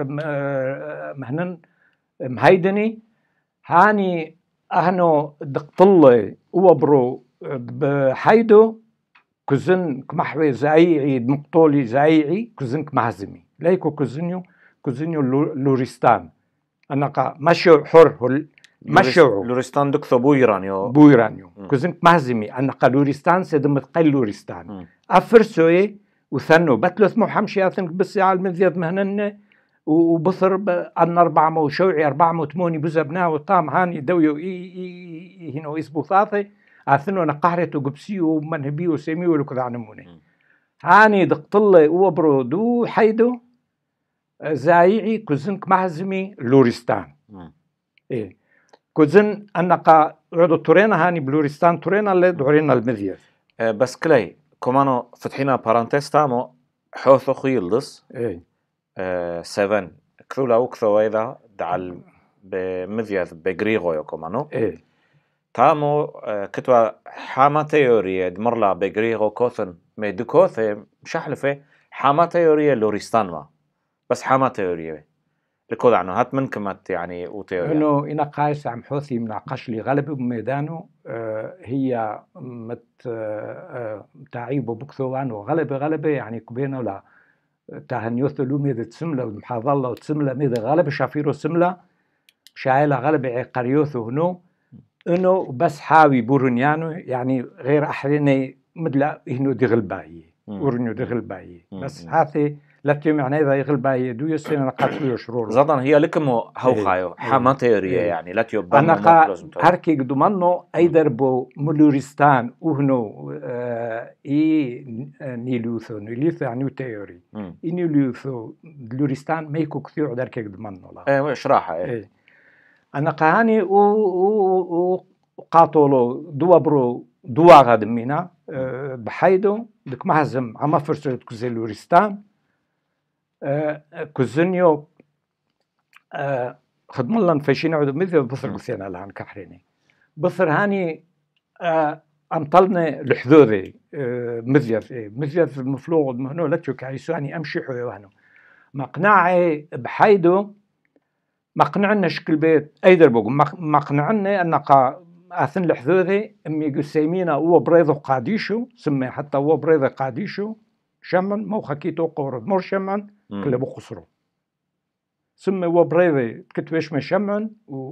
مهنن مهيدني هاني أهنو دقطلي وبرو بحيدو كزن كمحوي زعيعي مقتولي زعيعي كزن كمهزمي ليكو كزنيو لوريستان أنقا مشو حر مشو لوريستان دكثو بويرانيو كزنك مهزمي أنقا لوريستان سيدمت قيل لوريستان أفرسوي وثنو بتلوث محمشي أثنك بس على المذيض مهنن وبصر أن 400 شوعي 408 بزبنا وطام هاني دويو هنا يسبو ثاثي أثنو نقهرتو قبسيو ومنهبيو سيميو لكذا عنموني هاني دقطلي وبرو دو حيدو زايعي كزنك مهزمي لوريستان إيه كزن أنقا عدو تورينا هاني بلوريستان تورينا اللي دورينا المذيض بس كلي كمانو فتحينا بارانتيس تامو حوثو خيلدس إيه 7 كثولا وكثو إذا دعال بمذيض بغريغو يو كمانو إيه تامو كتوا حاما تيورية دمرلا بغريغو كوثن ميدو كوثي مشحلفة حاما تيورية لوريستان ما بس حاما تيورية لكود عنه هات منكمت يعني وتيوريا إنه إنا قايس عم حوثي مناقش لي غلبه بميدانه هي تعيبه بكثوان وغلبه يعني كبينه لا تهنيوث لومي ذا تسملة ومحاضلة وتسملة ميذا غلبه شافيرو سملة شايلة غلبه قريوثه هنو إنه بس حاوي بورنيانو يعني غير أحريني مدلا إنه دغلباي ورنيو دغلباي بس هاثي لاتيو معنى إذا يغلباي دو يسين نقاتلو يشرور زادان هي لكمو هوخايو حاماتيوريا يعني لاتيو بانو أنا هركي قدمانو أيدر بو ملوريستان وهنو نيلوثو يعني تيوري نيلوثو لوريستان ميكو كثير داركي قدمانو لا اشراحة أنا قهاني وقاتلو دوبرو دوا غادمينا بحيدو دك مهزم عما فرسو كزي لوريستان كزنيو خدم الله نفشين عودو مثل بصر قثينا لهان كحريني بصر هاني أمطلنا لحذوذي مذيث المفلوغ مهنو لتشو كعيسواني أمشي حوي وهنو مقنعي بحيدو مقنعنا شكل بيت أيدر بوغ مقنعنا أنك أثن الحذوذي أمي قسيمينا هو بريضو قاديشو سمي حتى هو بريضو قاديشو شمن مو خكيتو قورد مور شمن كله بقصرو سمي هو بريضي كتبش من شمن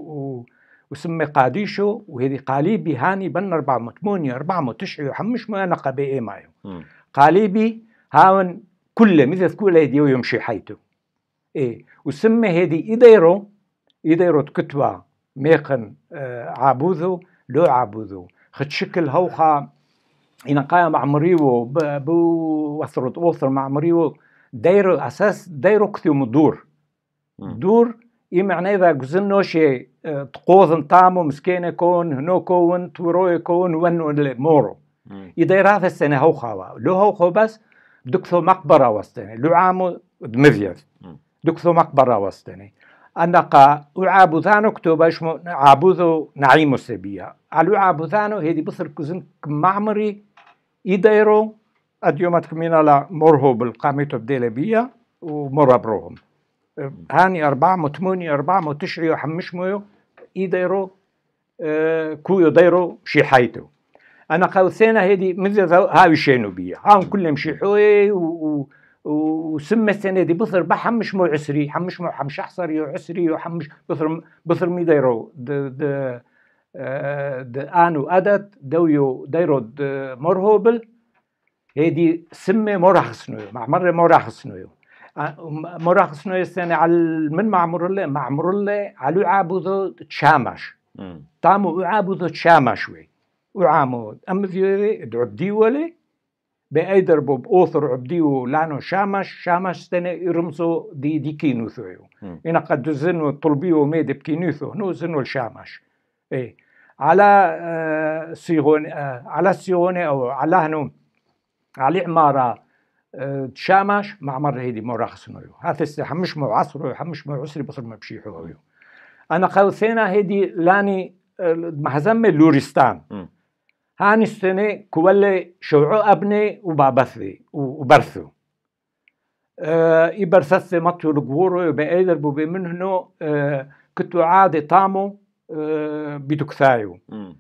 وسمي قاديشو وهذه قاليبي هاني بن 409 وحمش ما أنا قبي مايو قاليبي هاون كله مثل كله يديو يمشي حيته وسمي هذه إديرو تكتبه ميقن عابوذو لو عابوذو خد شكل هوخا إن قاية معمريو بو وثرت أوثر معمريو دايرو أساس دايرو كثيو مدور دور معنى إذا قزنو شيء تقوذن طامو مسكين يكون هنو كون تورو يكون ونو مورو يدير هذا السنة هوخا لو هوخا بس دكثو مقبرة وستني لو عامو دمذيذ دكثو مقبرة وستني أنقا وعابوذانو كتوباش عابوذو نعيمو سبيا على عابوذانو هيدي بصر كزن معمري يديرو أديومات كمينا لا مرهو بالقاميتو بديلة بيا ومرة بروهم هاني 409 وحمش مويو يديرو كويو ديرو شي حيتو أنا قوثينا هيدي مثل هاوي شينو بيا هاون كلهم شيحوي وسمى السنة دي بصر بحمش مو عسري حمش مو حمش أحصري وعسري وحمش بصر مي ديرو د آنو أدت دويو ديرو مرهوبل هيدي سمى مرخصنويو معمر مرخصنويو مرخصنويو السنة على من معمر الله على عابوذو تشامش طامو عابوذو تشامشوي وعامو أم ذيوري دعبدي ولي بأيدر بوب أوثر عبديو لانو شامش سنة يرمزو دي كينوثويو إنا قد زنو طلبيو ميد بكينوثو نو زنو الشامش على سيغوني أو على هنو على عمارة شامش معمر هيدي مرخصنويو هذا حمش مو عصرو حمش مو عسري بصر ما بشيحويو أنا قوثينا هيدي لاني محزمة لورستان هاني السنة كولي شوعو أبني وبابثي وبرثو إبرثثي مطيو القورو بأيدر بوبي منهنو كتو عادي طامو بيدكثايو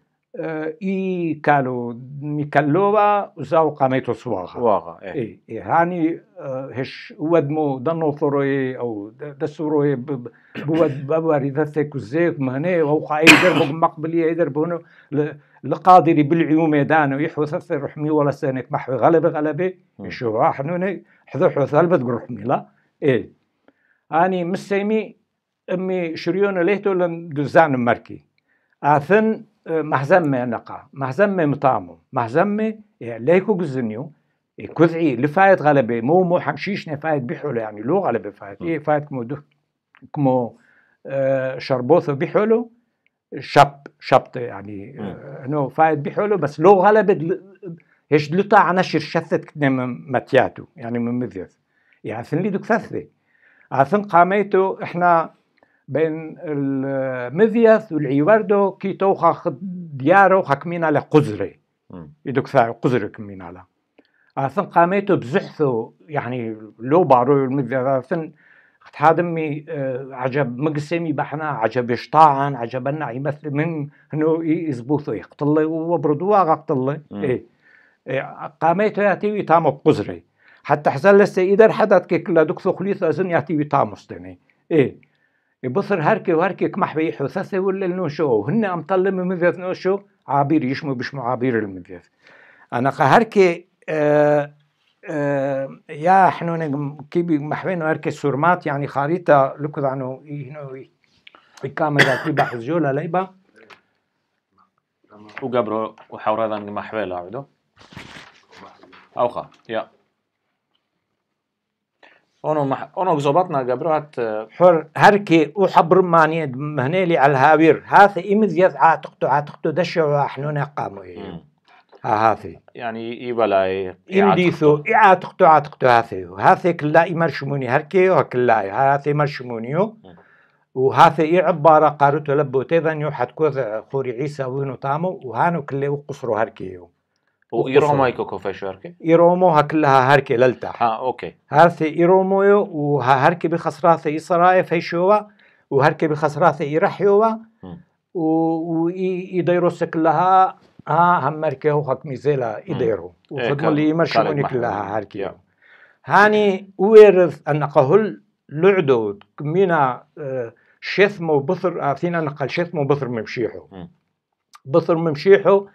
كالو ميكالوبا وزاو قاميتو صواغا هاني هش ودمو دنو ثروي أو دسوروي بود بواريثثي كوزيك مهني ووقع أيدر بوب مقبلي أيدر بونو لقادري بالعيوم يدانو يحوثث رحمي ولا سنك محوي غلبة يشو حنوني حذو ثلبت رحمي لا اني مسيمي امي شريون ليتو لن دوزان مركي اثن محزمه نقا محزمه مطامو محزمه ليكو جزنيو كذعي لفايت غلبة مو حمشيش نفايت بيحولو يعني لو غلبة فايت فايت كمو شربوثو بيحولو شبط يعني انه فايد بحلو بس لو غلبت هيش لطع نشر شثت كنا ماتياتو يعني من مذيث يعني ثن لي دوك ثثي ثن قاميتو احنا بين المذيث والعيوردو كي توخا خد ديارو حكمين على قزري يدوك ثاي قزري كمين على ثن قاميتو بزحثو يعني لو بارو المذيث ثن هادمي عجب مقسمي بحنا عجب يشطاعن عجبنا يمثل من هنو يزبوثو يقتل وبردوا قتل قاميتو ياتي تامو بقزري حتى حزل السيدر حدث كلا دكثو خليث أزن ياتي تامستني يبصر هركي كمح بيحو ثثي ولا النوشو هن أمطل من مذيث نوشو عابير يشمو بشمو عابير المذيث أنا قهركي يا حنون كيبي محوين واركي سورمات يعني خريطة لكذ عنو الكاميرا كي بحث جولة ليبا وقبرو وحورا ذا محوين لعبدو أوخا يا أونو زبطنا قبرو هات حر هركي وحبر ماني مهنيلي على الهاوير هذا إمزيز عاتقتو دشوا حنون قاموا هاثي يعني يبلا يمديثو عاتقتو هاثي كلا يمرشموني هركي وكلا هاثي مرشمونيو وهاثي عبارة قارتو لبو تيذن يو حتكوذ خوري عيسى وينو تامو وهانو كلا وقصرو هركيو وإيرومو يكوكو في شركة إيروموها كلها هركة للتح أوكي هارثي إيرومويو وهركة بخسراثة إسراء في شوا وهركة بخسراثة إيرحيوا ويديروس كلها هم مركه وحق ميزيلا يديرو وخدموا اللي يمرشوني كلها هركة هاني ويرث أن قهل لعدو كمينا شثمو بثر أثينا نقل شثمو بثر ممشيحو بثر ممشيحو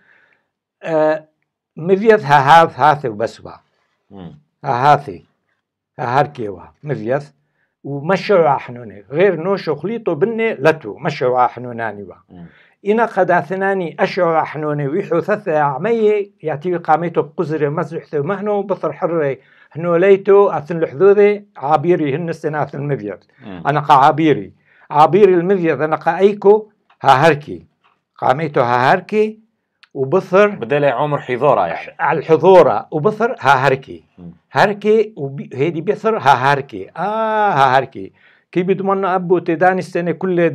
مذيث هاثي وبسوا هاثي هاركيوا مذيث ومشوا حنوني غير نوشو خليطو بني لتو مشوا حنوناني إنا قد أثناني أشعوا حنوني ويحو ثثة عمي يعطي قاميتو بقزري مزحثو مهنو بثر حري هنو ليتو أثن لحذوذي عابيري هن السنة المذيث أنا عابيري المذيث أنا أيكو هاركي قاميتو هاركي وبثر بدل عمر حضورة يعني على الحضورة وبثر هاركي هاركي وهيدي بثر هاركي هاركي كي بيضمنوا أبو تداني السنة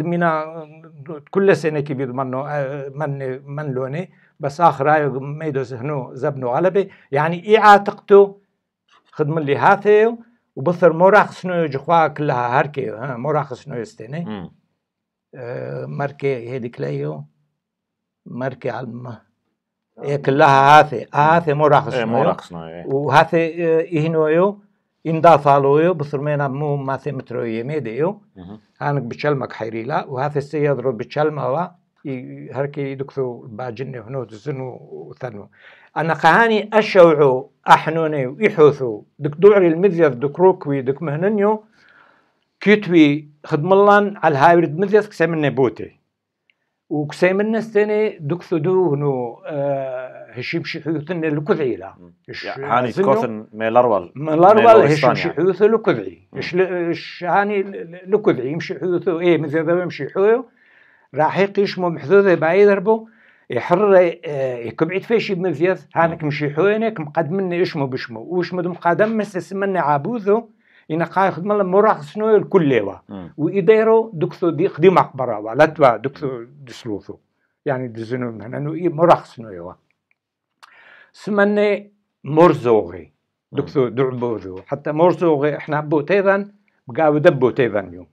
كل سنة كي بيضمنوا من لوني بس آخر آية ميدوز هنو زبنوا غلبة يعني إعاتقتو خدم اللي هاثيو وبثر موراخسنو جخوا كلها هاركي موراخسنو السنة مركي هيدي كليو مركي على كلها هاثي موراخسنو وهاثي إهنويو إندافالويو بثرمينا مو ماثي متروي ميديو هانك بتشلمك حيريلا وهاثي السيادرو بتشلموا هركي دكتو باجني هنو تزنو وثنو أنا قهاني أشوعو أحنوني ويحوثو دك دوعري المذيث دك روكوي دك مهننيو كيتوي خدملان على الهايرد مذيث كسامن بوتي وكسامن السنة دكتو دو هنو هشيم شحيوثن لكذعيلا هاني كوثن ميلارول هشيم شحيوث لكذعي هاني لكذعي يمشي حيوثو إيه مثل ذا يمشي حيو راح يقيشمو محذوذة بعيد ربو يحر يكبعد فيشي بمذيث هانك مشي حوينك مقدمني إشمو بشمو وإشمو دم قادم مسسمني عابوذو إنا قاي خدم الله مراخصنو الكليوا وإديرو دكتو دي خدي مقبرة ولاتوا دكتو دسلوثو يعني دزنو مهنانو إيه مراخصنو يوا سمني مرزوغي دكتو دعبوذو حتى مرزوغي إحنا بوتيذن بقاو دبوتيذن يوم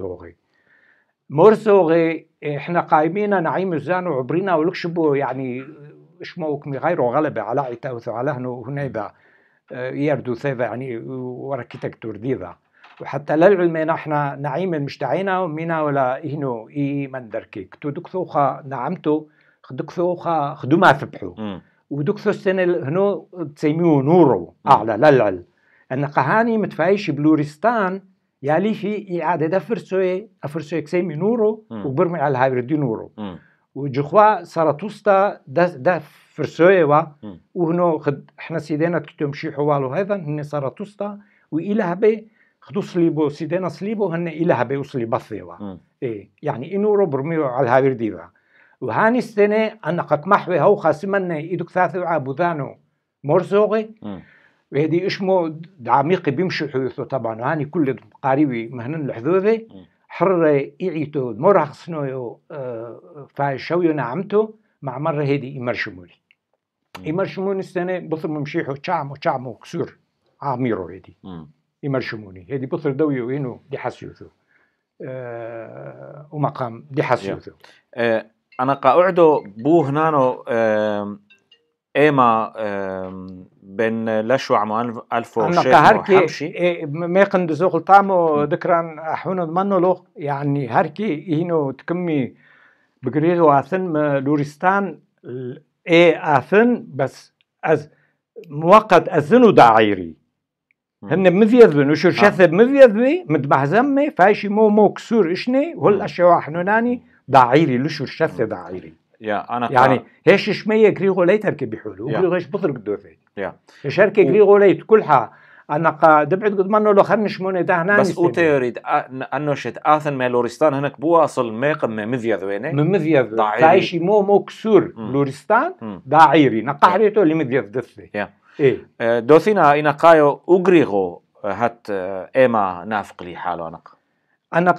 مرزوغي إحنا قايمين نعيم الزانو عبرينا ولكشبو يعني إشموكمي غيرو غلبة على عتاوثو على هنو هنيبا يردو ثيفا يعني وركيتكتور ديذا وحتى للعلمين احنا نعيم مشتعينا ومينا ولا إهنو إي من دركيك تو دكثوخا نعمتو دكثوخا خدوما ثبحو ودكثو السنة هنو تسميو نورو أعلى للعل أن قهاني متفايش بلورستان يالي في إعادة أفرسوي كسيمي نورو وبرمي على الهايبردي نورو وجخوا ساراتوستا دا فرسوي وهنو احنا سيدينا تكتم شي حوالو هذا هن ساراتوستا وإله بي خدو صليبو سيدينا صليبو هن إله بي وصلي بثيوا إيه يعني إنورو برميو على الهايبردي وهاني السنة أنا قد محوي هو خاسمنا إيدو كثاثو عابوذانو مرزوغي وهذه إشمو عميقي بيمشي حيوثو طبعا وهاني كل قاريبي مهنن الحذوذي حر إيعيتو مرخصنو فاشويو نعمتو مع مرة هذه إمرشموني السنة بطر ممشيحو تشعمو كسور عاميرو هذه إمرشموني هذه بطر دويو إنو دي حسيوثو ومقام دي حسيوثو أنا قاعدو بو هنانو إيما بين لشو عمو ألفو وشيخ وحمشي ما قندزوغ الطعمو ذكران أحونا ضمنو له يعني هاركي هينو تكمي بقريغو آثن لورستان إيه آثن بس أز موقت أزنو داعيري هن بمذيذ بي نشور شاثة بمذيذ بي مدمحزمي فايشي مو كسور إشني وهل أشياء حنوناني داعيري لشور شاثة داعيري يعني هيش شمية غريغو ليت هركي بيحولو وغريغو هيش بطرق دوثي هيش هركي غريغو ليت كلها أنا دبعت قد منو لو خرنش موني دهناني بس أوتي يريد أنو شت آثن ما لورستان هناك بو أصل ميقم مذيذ وينه مذيذ فايشي مو كسور لورستان داعيري نقاحريتو اللي مذيذ دثي إيه دوثينا إنا قايو أغريغو هات إيما نافق لي حالو أنا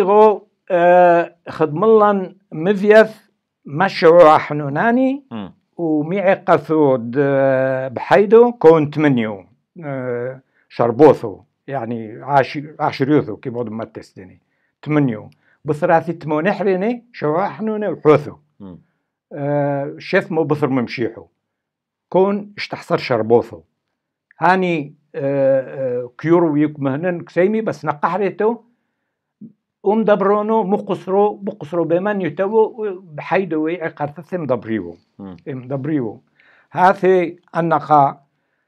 أغريغو خدملان مذيذ مشروع حنوناني وميعي قثود بحيدو كون 8 شربوثو يعني عاشريوثو كي بعض ما تستني 8 بثراثي 8 حريني شواحنوني وحوثو شثمو بثر ممشيحو كون اشتحصر شربوثو هاني كيورو يك مهنن كسيمي بس نقحريتو دبرونو بقصرو بمن يتو بحيدو عقارث مدبريو هاثي أنقا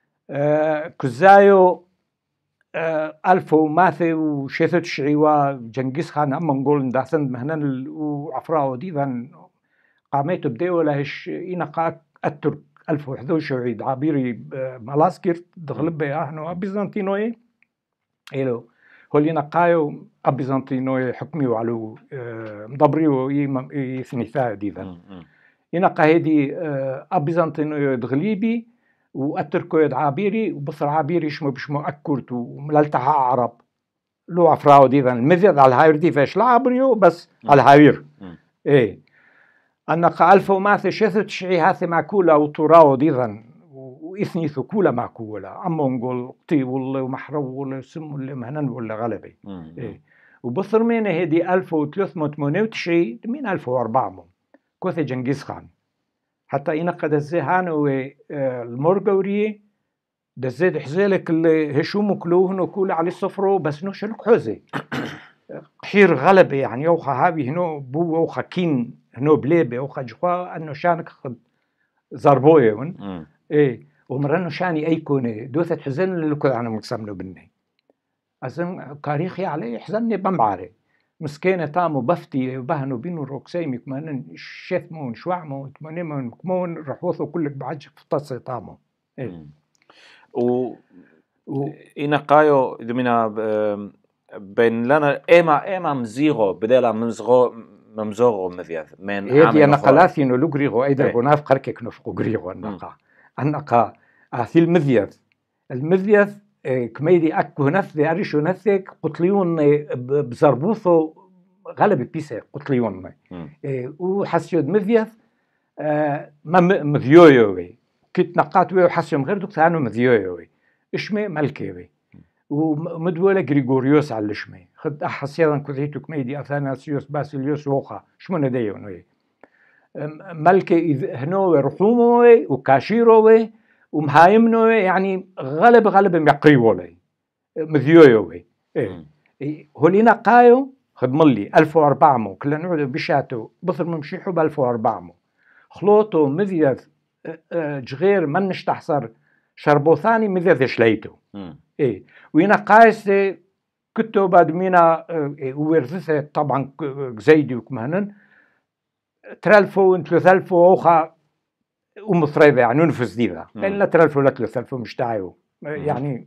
كزايو ألفو ماثي وشيثت شعيوا جنجيز خان أما نقول نداثن مهنن وعفراو ديذن قاميتو بديو لهش إنقا الترك 1011 عيد عبيري ملاسكير دغلبي اهنو بيزنطينوي إلو هولي نقايو بيزنطينوي حكميو على مدبريو يثنيثا ديذا ينقا هيدي بيزنطينوي دغليبي والتركو عبيري وبصر عبيري بشمو أكرت وملالتها عرب لو عفراو ديذا المذيض على الهاير دي فاش لعبريو بس على الهاير ايه أنك ألف وماثي شثت شعي هاثي معكولة وطراو ديذن وإثنيثو كولة معكولة أما نقول قطي ولا ومحرو ولا سم ولا مهنن ولا غلبي إيه. وبصر مين هدي 1398 من 1400 كوثي جنجيز خان حتى إنا قد الزهان والمرقوري دزيد حزيلك اللي هشومو كلوهن وكولة على الصفرو بس نوشلك حوزي حير غلبي يعني يوخا هابي هنو بو يوخا كين هنو بليبي يوخا جخوا أنو شانك خد زربوية إيه ومرنو شاني أي كوني دوثة حزن اللي كنت أنا مكسمنو بني أزن تاريخي علي حزني بمعاري مسكينة تامو بفتي بهنو بينو روكسيمي كمان شثمون شوعمو تمانيمون كمون رحوثو كلك بعجك فطاسي تامو إيه إنا قايو دمينا بين لنا إما مزيغو بدلا ممزوغو مذيذ من هذه نقلاتي إنه لغريغو أيضا بناف قركك نفقو غريغو النقا في المذيذ كميدي أكو نفذي أريشو نفذك قتليون بزربوثو غلب بيسي قتليون وحسيود مذيذ ما مذيويوي كنت نقاتوي وحسيوم غير دوك ثانو مذيويوي إشمي ملكيوي ومدولة غريغوريوس على الشمي خد أحسياً كذيتو كميدي أثناسيوس باسيليوس ووخا شمو نديون ملكي هنو رحوموي وكاشيروي ومهايمنوي يعني غلب مقريوي مذيويوي هولينا قايو خد ملي 1400 كلا نعودو بشاتو بثر ممشيحو ب 1400 خلوتو مذيذ جغير من نشتحصر شربو ثاني مذيذ شليتو إيه وينا قايس كتو بعد مينا ورثة طبعا زيدي وكمهنن 3000 3000 وخا ومصريبة يعني نفس ديها لأن 3000 ولا 3000 مش تعيو يعني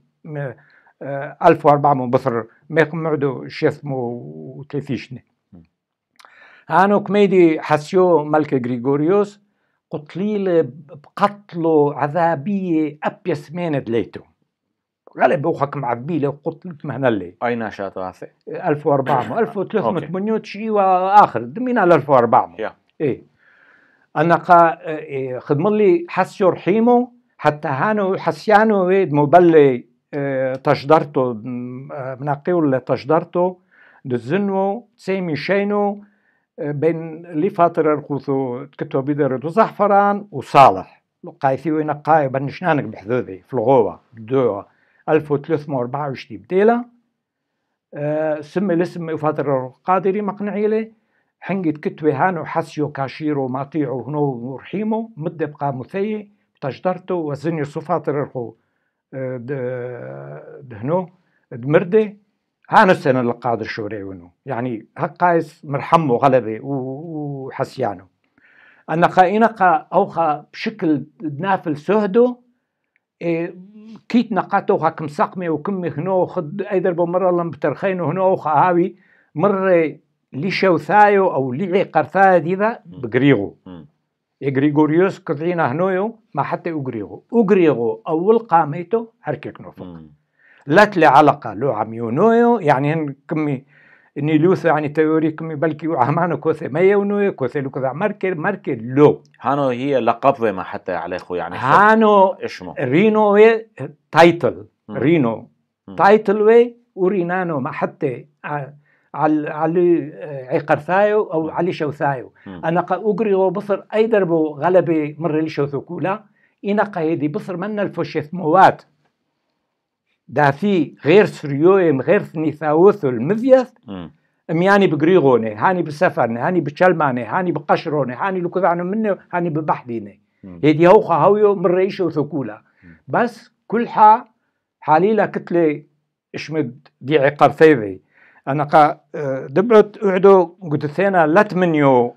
1400 بصر ما يقمعدو شيثمو وتلفيشني هانو كميدي حسيو ملك غريغوريوس قتليل بقتلو عذابية أبيس ميند ليتو غالب وخك معبيله قتلت مهنلي أين شاتو هاثي 1400 1398 وآخر دمين على 1400 إيه أنا خدملي حسيو رحيمو حتى هانو حسيانو ويد مبلي تجدرتو مناقيو تجدرتو دزنو تسيمي شينو بين لي فاطر القوثو تكتو بيدردو زعفران وصالح قايثيو ينقاي بنشنانك بحذوذي في الغوة بدوها 1324 بديلة سمي الاسم فاطر القادري مقنعي له حنجت كتوي هانو حسيو كاشيرو ماطيعو هنو ورحيمو مدة بقى مثي تجدرتو وزنيو صفاطر الخو دهنو دمردي هانو السنة اللي قادر شوريونو يعني هقايس مرحمو غلبي وحسيانو أنا قائنقا أوخا بشكل نافل سهدو كيت نقاتو هاكم ساقمي وكمي هنو خد أيدر بمرة لم بترخينو هنو أوخا هاوي مرة ليشو ثايو أو ليعي قرثايا ديذا بغريغو غريغوريوس كذينا هنويو ما حتى أغريغو أول قاميتو هركيك نوفق لا تلي علقة لو عميونويو يعني هن كمي إني لوث يعني تيوريكم بلكي وعمانو كوثة ما يونو كوثة لو كذا مركل لو هانو هي لقب ما حتى عليه يعني هانو اسمه رينو تايتل رينو تايتل وي ورينانو ما حتى على عقرثايو أو على شوثايو أنا أقري وبصر أي دربو غلبة مرة لشوثو كولا إنا قايدي بصر من الفوشيث موات دا في غير سريويم غير نيثاوثو المذيث مياني بقريغوني هاني بسفرني هاني بتشلماني هاني بقشروني هاني لكذعنو مني هاني ببحديني هيدي هوخا هويو مرة يشوثو كولا بس كل حاليلا كتلي اشمد دي عقرثيذي أنا دبعت أعدو قلت ثينا لاتمنيو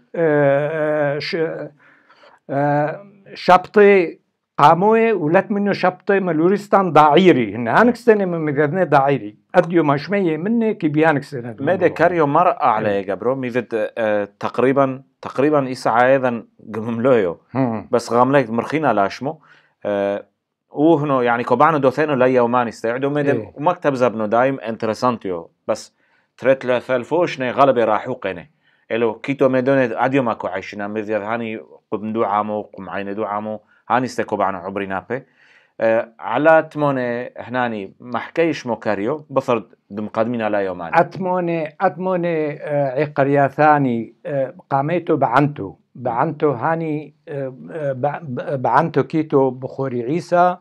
شابطي قاموي ولاتمنيو شابطي ملوريستان ضعيري هن هانكستاني من مذاذني ضعيري أديو ما شمية مني كي بيانكستاني ماذا كاريو مرأة على جبرو ميزد تقريبا إسعى أيضا قمملويو بس غامليك مرخينا لاشمو وهنو يعني كوبانو دوثينو لا يومان يستعدوا ميدم ومكتب زبنو دايم انترسانتيو بس تريت لثالفوشني غالبي راحوقيني إلو كيتو ميدوني عديو ماكو عايشنا مذيذ هاني قبندو عامو قمعيني دو عامو هاني استيكو بعنو عبري نابي على تموني هناني محكيش موكاريو بصر دمقادمين على يومان أتموني عقريا ثاني قاميتو بعنتو هاني بعنتو كيتو بخوري عيسى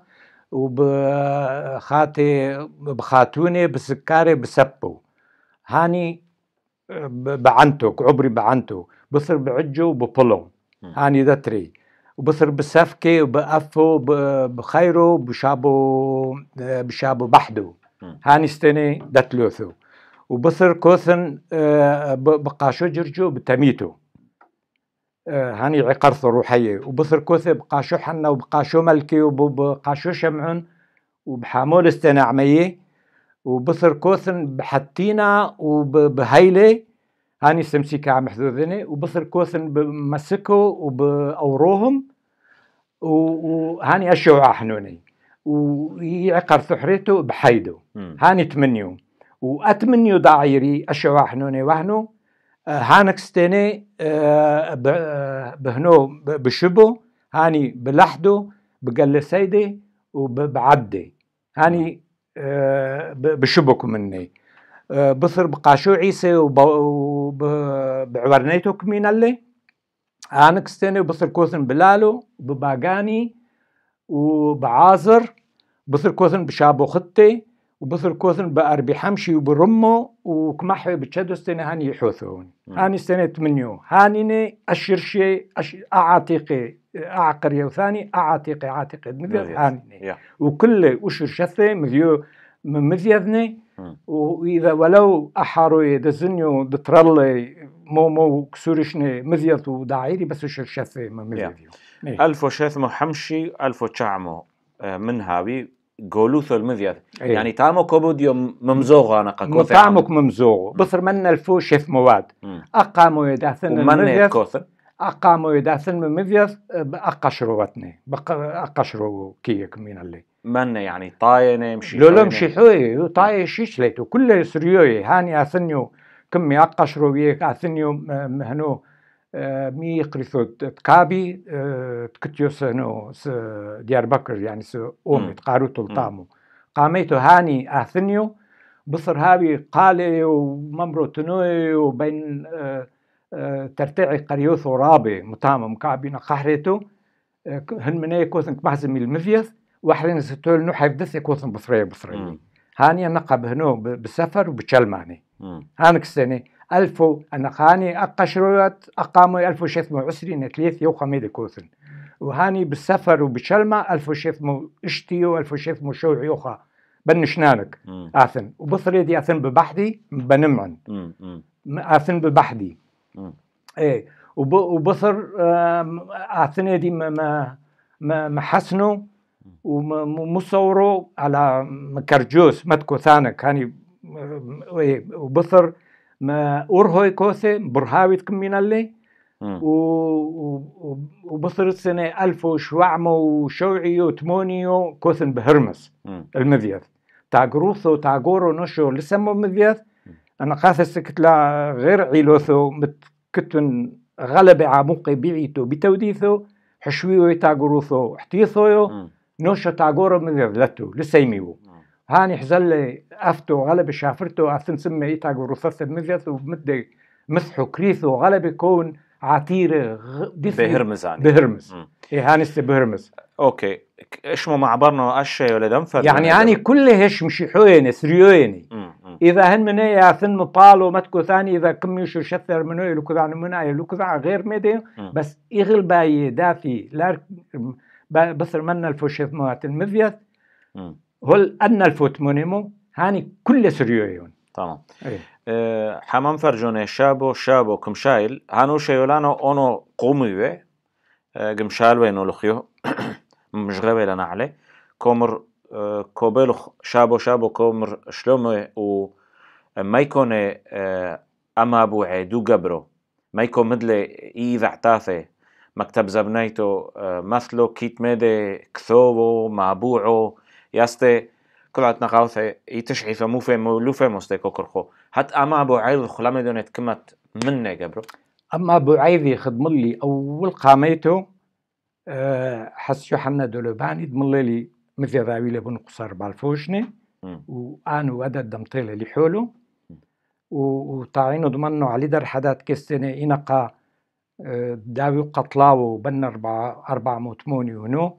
بخاتوني بسكاري بسبو هاني بعنتو عبري بعنتو بصر بعجو ببلو هاني ذاتري وبصر بسفكي وبقفو بخيرو بشابو بحدو هاني ستني داتلوثو وبصر كوثن بقاشو جرجو بتميتو هاني عقرث روحية وبصر كوثة بقاشو حنا وبقاشو ملكي وبقاشو شمعون وبحامول استنعمية وبصر كوثن بحتينا وبهيلة هاني سمسيكا محذوذني وبصر كوثن بمسكو وبأوروهم وهاني أشوع حنوني ويعقر ثحريته بحيدو هاني تمنيو وأتمنيو ضعيري أشوع حنوني وهنو هانكستيني بهنو بشبو هاني بلحدو بقلسيدي وبعدي هاني بشبكو مني بصر بقاشو عيسى وبعورنيتو كمين اللي هانكستيني بصر كوثن بلالو بباقاني وبعازر بصر كوثن بشابو خطي وبصر كوثن بأربي حمشي وبرمو وكمحي بتشدستني هاني يحوثون هاني سنة منيو هاني أشرشي أعاتقي أعقري وثاني أعاتقي مثل هاني وكل أشر شثي مذيذني وإذا ولو أحارو يدزنيو دترلي مو كسورشني مذيذ وداعيري بس أشر شثي مذيذيو ألفو شثمو حمشي ألفو تشعمو من هاوي قولوثو المذيذ يعني تامو كوبوديو ممزوغ أنا قاكوثي تاموك ممزوغ بصر من الفو شث مواد أقامو يداثن المذيذ أقامو يداثن المذيذ بأقشروتني أقشرو كيك من اللي من يعني طاينة مشي لو مشي حوي طاي شيش ليتو كل سريوي هاني أثنيو كمي أقشرو ويك أثنيو مهنو مي قريثو تكابي تكتيوس هنو ديار بكر يعني أمي تقارو تلطامو قاميتو هاني أثنيو بصر هابي قالي وممرو تنوي وبين ترتعي قريوث ورابي متامم كابينا قهريتو هن مني كوثن محزمي المذيث وحرين ستول نوحي بدث يكوثن بصري هاني نقب هنو بسفر وبتشلماني هانك السنة ألفو أنا خاني أقشروات أقاموا ألفو شثمو عسرين ثلاث يو خميد كوثن وهاني بالسفر وبتشلما ألفو شثمو اشتيو ألفو شثمو شوع يوخا بنشنانك آثن وبصري دي آثن ببحدي بنمعن آثن ببحدي إيه وبصر آثن دي ما حسنوا ومصوروا على مكرجوس متكو ثانك هاني وبصر ما أورهوي كوثي برهاوي تكمين اللي وبصر السنة ألفو شوعمو وشوعيو تمونيو كوثن بهرمس المذيث تاقروثو تاقورو نشو لسمو مذيث أنا قاثس كتلا غير عيلوثو متكتن غلبة عموقي بيعيتو بتوديثو حشويو يتاقروثو احتيثو نوشو تاقورو مذيذلتو لسيميو هاني حزل أفتو غلبة شافرتو أثن سمي يتاقروثو مذيذ ومدي مثحو كريثو غلبة كون عتيرة بهرمز إيه هاني بهرمز أوكي إيش مو معبرنا أشي ولا دنفر يعني هاني كلهش مشي حويني ثريويني إذا هن من يا ثن مبالو متكو ثاني إذا كم يشو شثر منو يلوكذا منو يلوكذا غير ميدي بس إغل باي دافي لا بصر من الفوشيث موات المذيت هل أن الفوت منمو هاني كل سريويون تمام حمام فرجوني شابو كمشايل هانو شيولانو أونو قوميوه كمشال وينو لخيو مش غيبه لنا عليه كومر كوبلخ شابو كومر شلومه و ما يكون أما أبو عيدو جبرو ما يكون مدل إذا اعتاثه مكتب زبنيتو مثلو كيت ميدي كثوبو معبوعو ياستي كلعت نقاوثه يتشعي فمو فمو لو فموستي كوكرخو حتى أما أبو عيد خلامي دونت كمت منه جبرو أما أبو عيد يخدم لي أول قاميتو حس يوحنا دولباني دملي لي مثل ذاويله بن قصر بالفوشني وأنا ودد دمطيله اللي حوله وطاعينه ضمنه على در حدات كستنه إنقا داوي قطلاو بن 408 ونو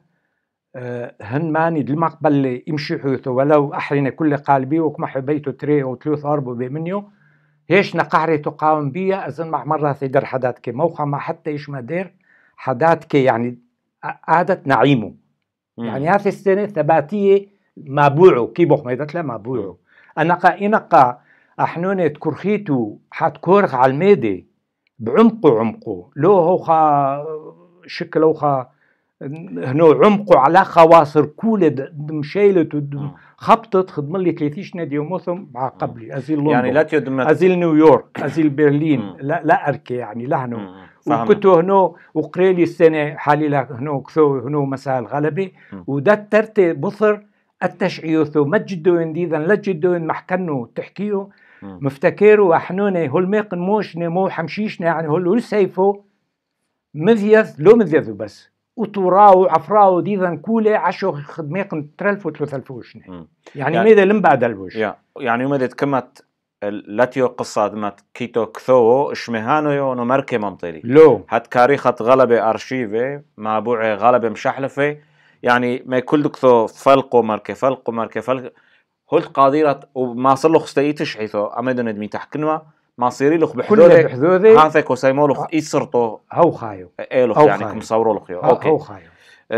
هن ماني المقبل يمشي حوثه ولو أحرنا كل قلبي وكما حبيته تري أو ثلاث أربع بمنيو هيش نقهري تقاوم بيا أزن مع مرة في در حدات كي موقع ما حتى إيش ما دير حدات كي يعني عادة نعيمه يعني هذه السنة ثباتية ما بوعوا كي بوخ ما يدتلا ما بوعوا إنقا أحنونة كرخيتو حتكورخ على الميدي بعمقه لو هوخا شكل هوخا هنو عمقه على خواصر كولة مشيلة خبطت خدم لي 30 نادي وموثم مع قبلي أزيل لندن يعني لا تيودمت أزيل نيويورك أزيل برلين لا أركي يعني لهنو وكنتو هنو وقريلي السنة حالي لك هنو كثو هنو مساء الغلبة وده ترتي بصر التشعيوثو مجدوين ديذا لجدوين محكنو تحكيو مفتكروا أحنوني هول ميقن موشني مو حمشيشنا يعني هول سيفو مذيث لو مذيثو بس وطراو عفراو ديذا كولة عشو خدميقن ترلفو تلوثلفوشني يعني ماذا لم بعد الوش يعني ماذا كمت لاتيو قصة دمت كيتو كثو اشمهانو يونو مركي ممطري لو هات كاريخة غلبة أرشيفي مع بوعي غلبة مشحلفة يعني ما كل كثو فلقو مركي هول قادرة وما صلو خستيتش حيثو أمدن ادمي تحكنوا ما صيري لخ بحذوذي هاثك وسيمو لخ إيسرطو هو خايو لخ يعني كم صورو لخيو أوكي هو خايو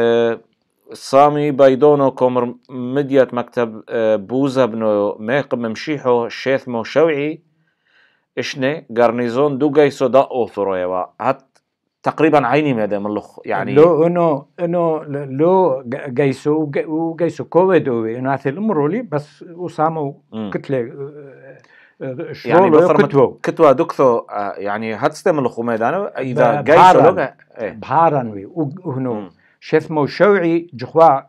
سامي بايدونو كومر مديات مكتب بوزا بنو ميقم ممشيحو شيثمو شوعي إشني غارنيزون دوغاي سودا أوثرويوا هات تقريبا عيني ماذا من لخ يعني لو انه لو جايسو كوفيدو انه هذه الامرولي بس وسامو كتله يعني كتوه دكتو يعني هتستعمل الخميدانو اذا جايسو لغه بهارنوي وهنو شثمو شوعي جخوا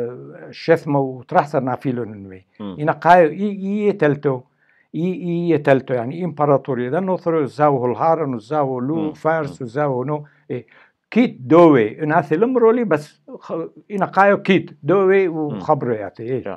شثمو ترحسرنا فيلونوي إنا قايو يتلتو يعني إمبراطورية ده نوثرو زاو الهارن وزاو لو فارس وزاو نو كيت دوي إن هذا الأمرولي بس إنا قايو كيت دوي وخبره يعطي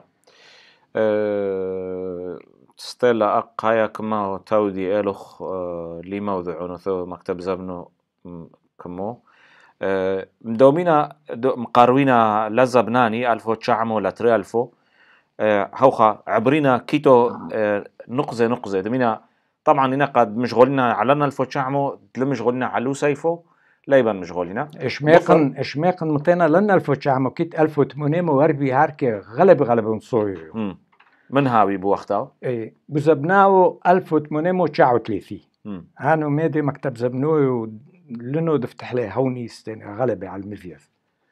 ستيلا أقايا كما تودي إلوخ لي موضوع ثو مكتب زبنو كمو مدومينا مقاروينا لزبناني 1900 لتري 1000 هوخا عبرينا كيتو نقزة دمينا طبعا هنا قد مشغولنا علنا الفوتشعمو دل مشغولنا علو سيفو لا يبان مشغولنا اشميقن مطينا لنا الفوتشعمو كيت 1840 هاركي غلب نصوي من هاوي بوقتها اي بزبناو 1839 هانو ميدي مكتب زبنوي لنو دفتح لي هوني استنى غلبة على المذيذ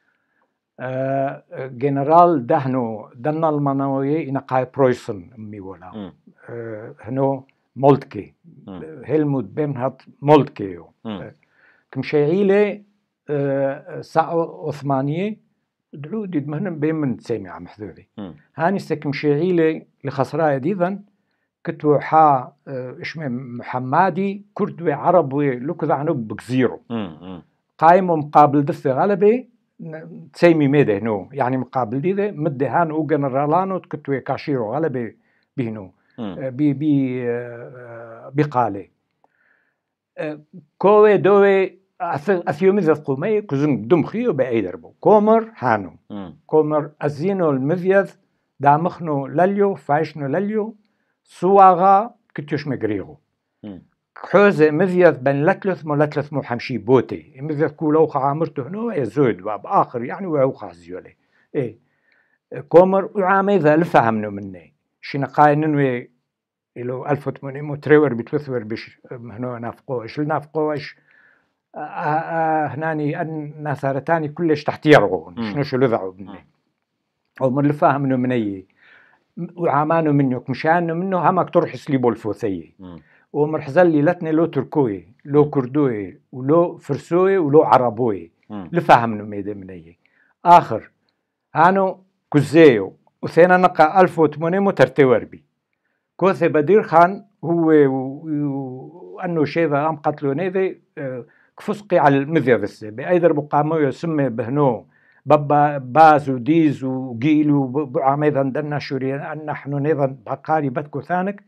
جنرال دهنو دنا المنوية إنقاي برويسن ميولا هنو مولتكي هيلموت بيرنهارد مولتكيو كمشيعيلة ساعة عثمانية دلودي مهنم بيمن تسمع محذوري هاني سكمشيعيلة لخسراء ديذن كتو حا اسمه محمدي كردوي عربي لكذا عنو بكزيرو قايمو مقابل دفة غلبة تسيمي ميده نو يعني مقابل دي مده هان او جنرالانو كتو كاشيرو غلبة بينو بقالي كوي دوي أثيو مذيذ قومي كزن دمخيو بأيدربو كومر هانو كومر أزينو المذيذ دامخنو لليو فايشنو لليو سواغا كتوش مقريغو حوزة مذيذ بن لتلث مو حمشي بوتي مذيذ كولوخا عامرتو هنو يزود باب آخر يعني ويوخا زيولي إيه كومر وعامي ذا لفهمنو مني شنقاي ننوي إلو 1800 تريور بتوثور بش هنو نافقوش النافقوش هناني الناثارتاني كلش تحت يرغون شنو لذعوا مني ومن لفهمنو مني وعامانو منك مشانو منه همك تروح سليبو الفوثية ومرحزل لي لتني لو تركوي لو كردوي ولو فرسوي ولو عربوي لفهمنو ميدا مني آخر هانو كزيو وثينا نقا 1800 ترتور بي كوثي بدير خان هو وأنه شيء ذا أم قتلوني ذي كفسقي على المذيذ السي بأيدر بقامو يسمي بهنو بابا باز وديز وقيل وبعاميذا دنا شوريان نحن نيضا بقاري بتكو ثانك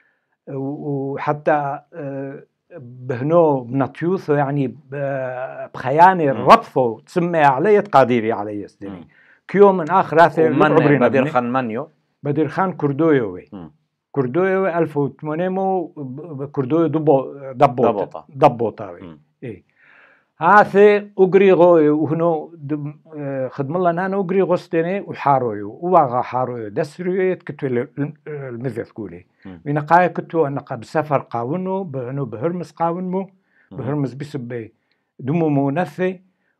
وحتى بهنو بنطيوثو يعني بخياني ربطو تسمي علي قاديري علي السنين كيو من آخر آثر ومن بدير خان منيو بدير خان كردويوي كردويوي 1800 كردوي ضبوطاوي إيه هاثي أغريغوي وهنو خدم الله نانا أغريغو ستيني وحاروي وواغا حاروي دسريت كتو المذيذ كولي من قاية كتو أنقا بسفر قاونو بهنو بهرمز قاونمو بهرمز بسبي دمو مونثي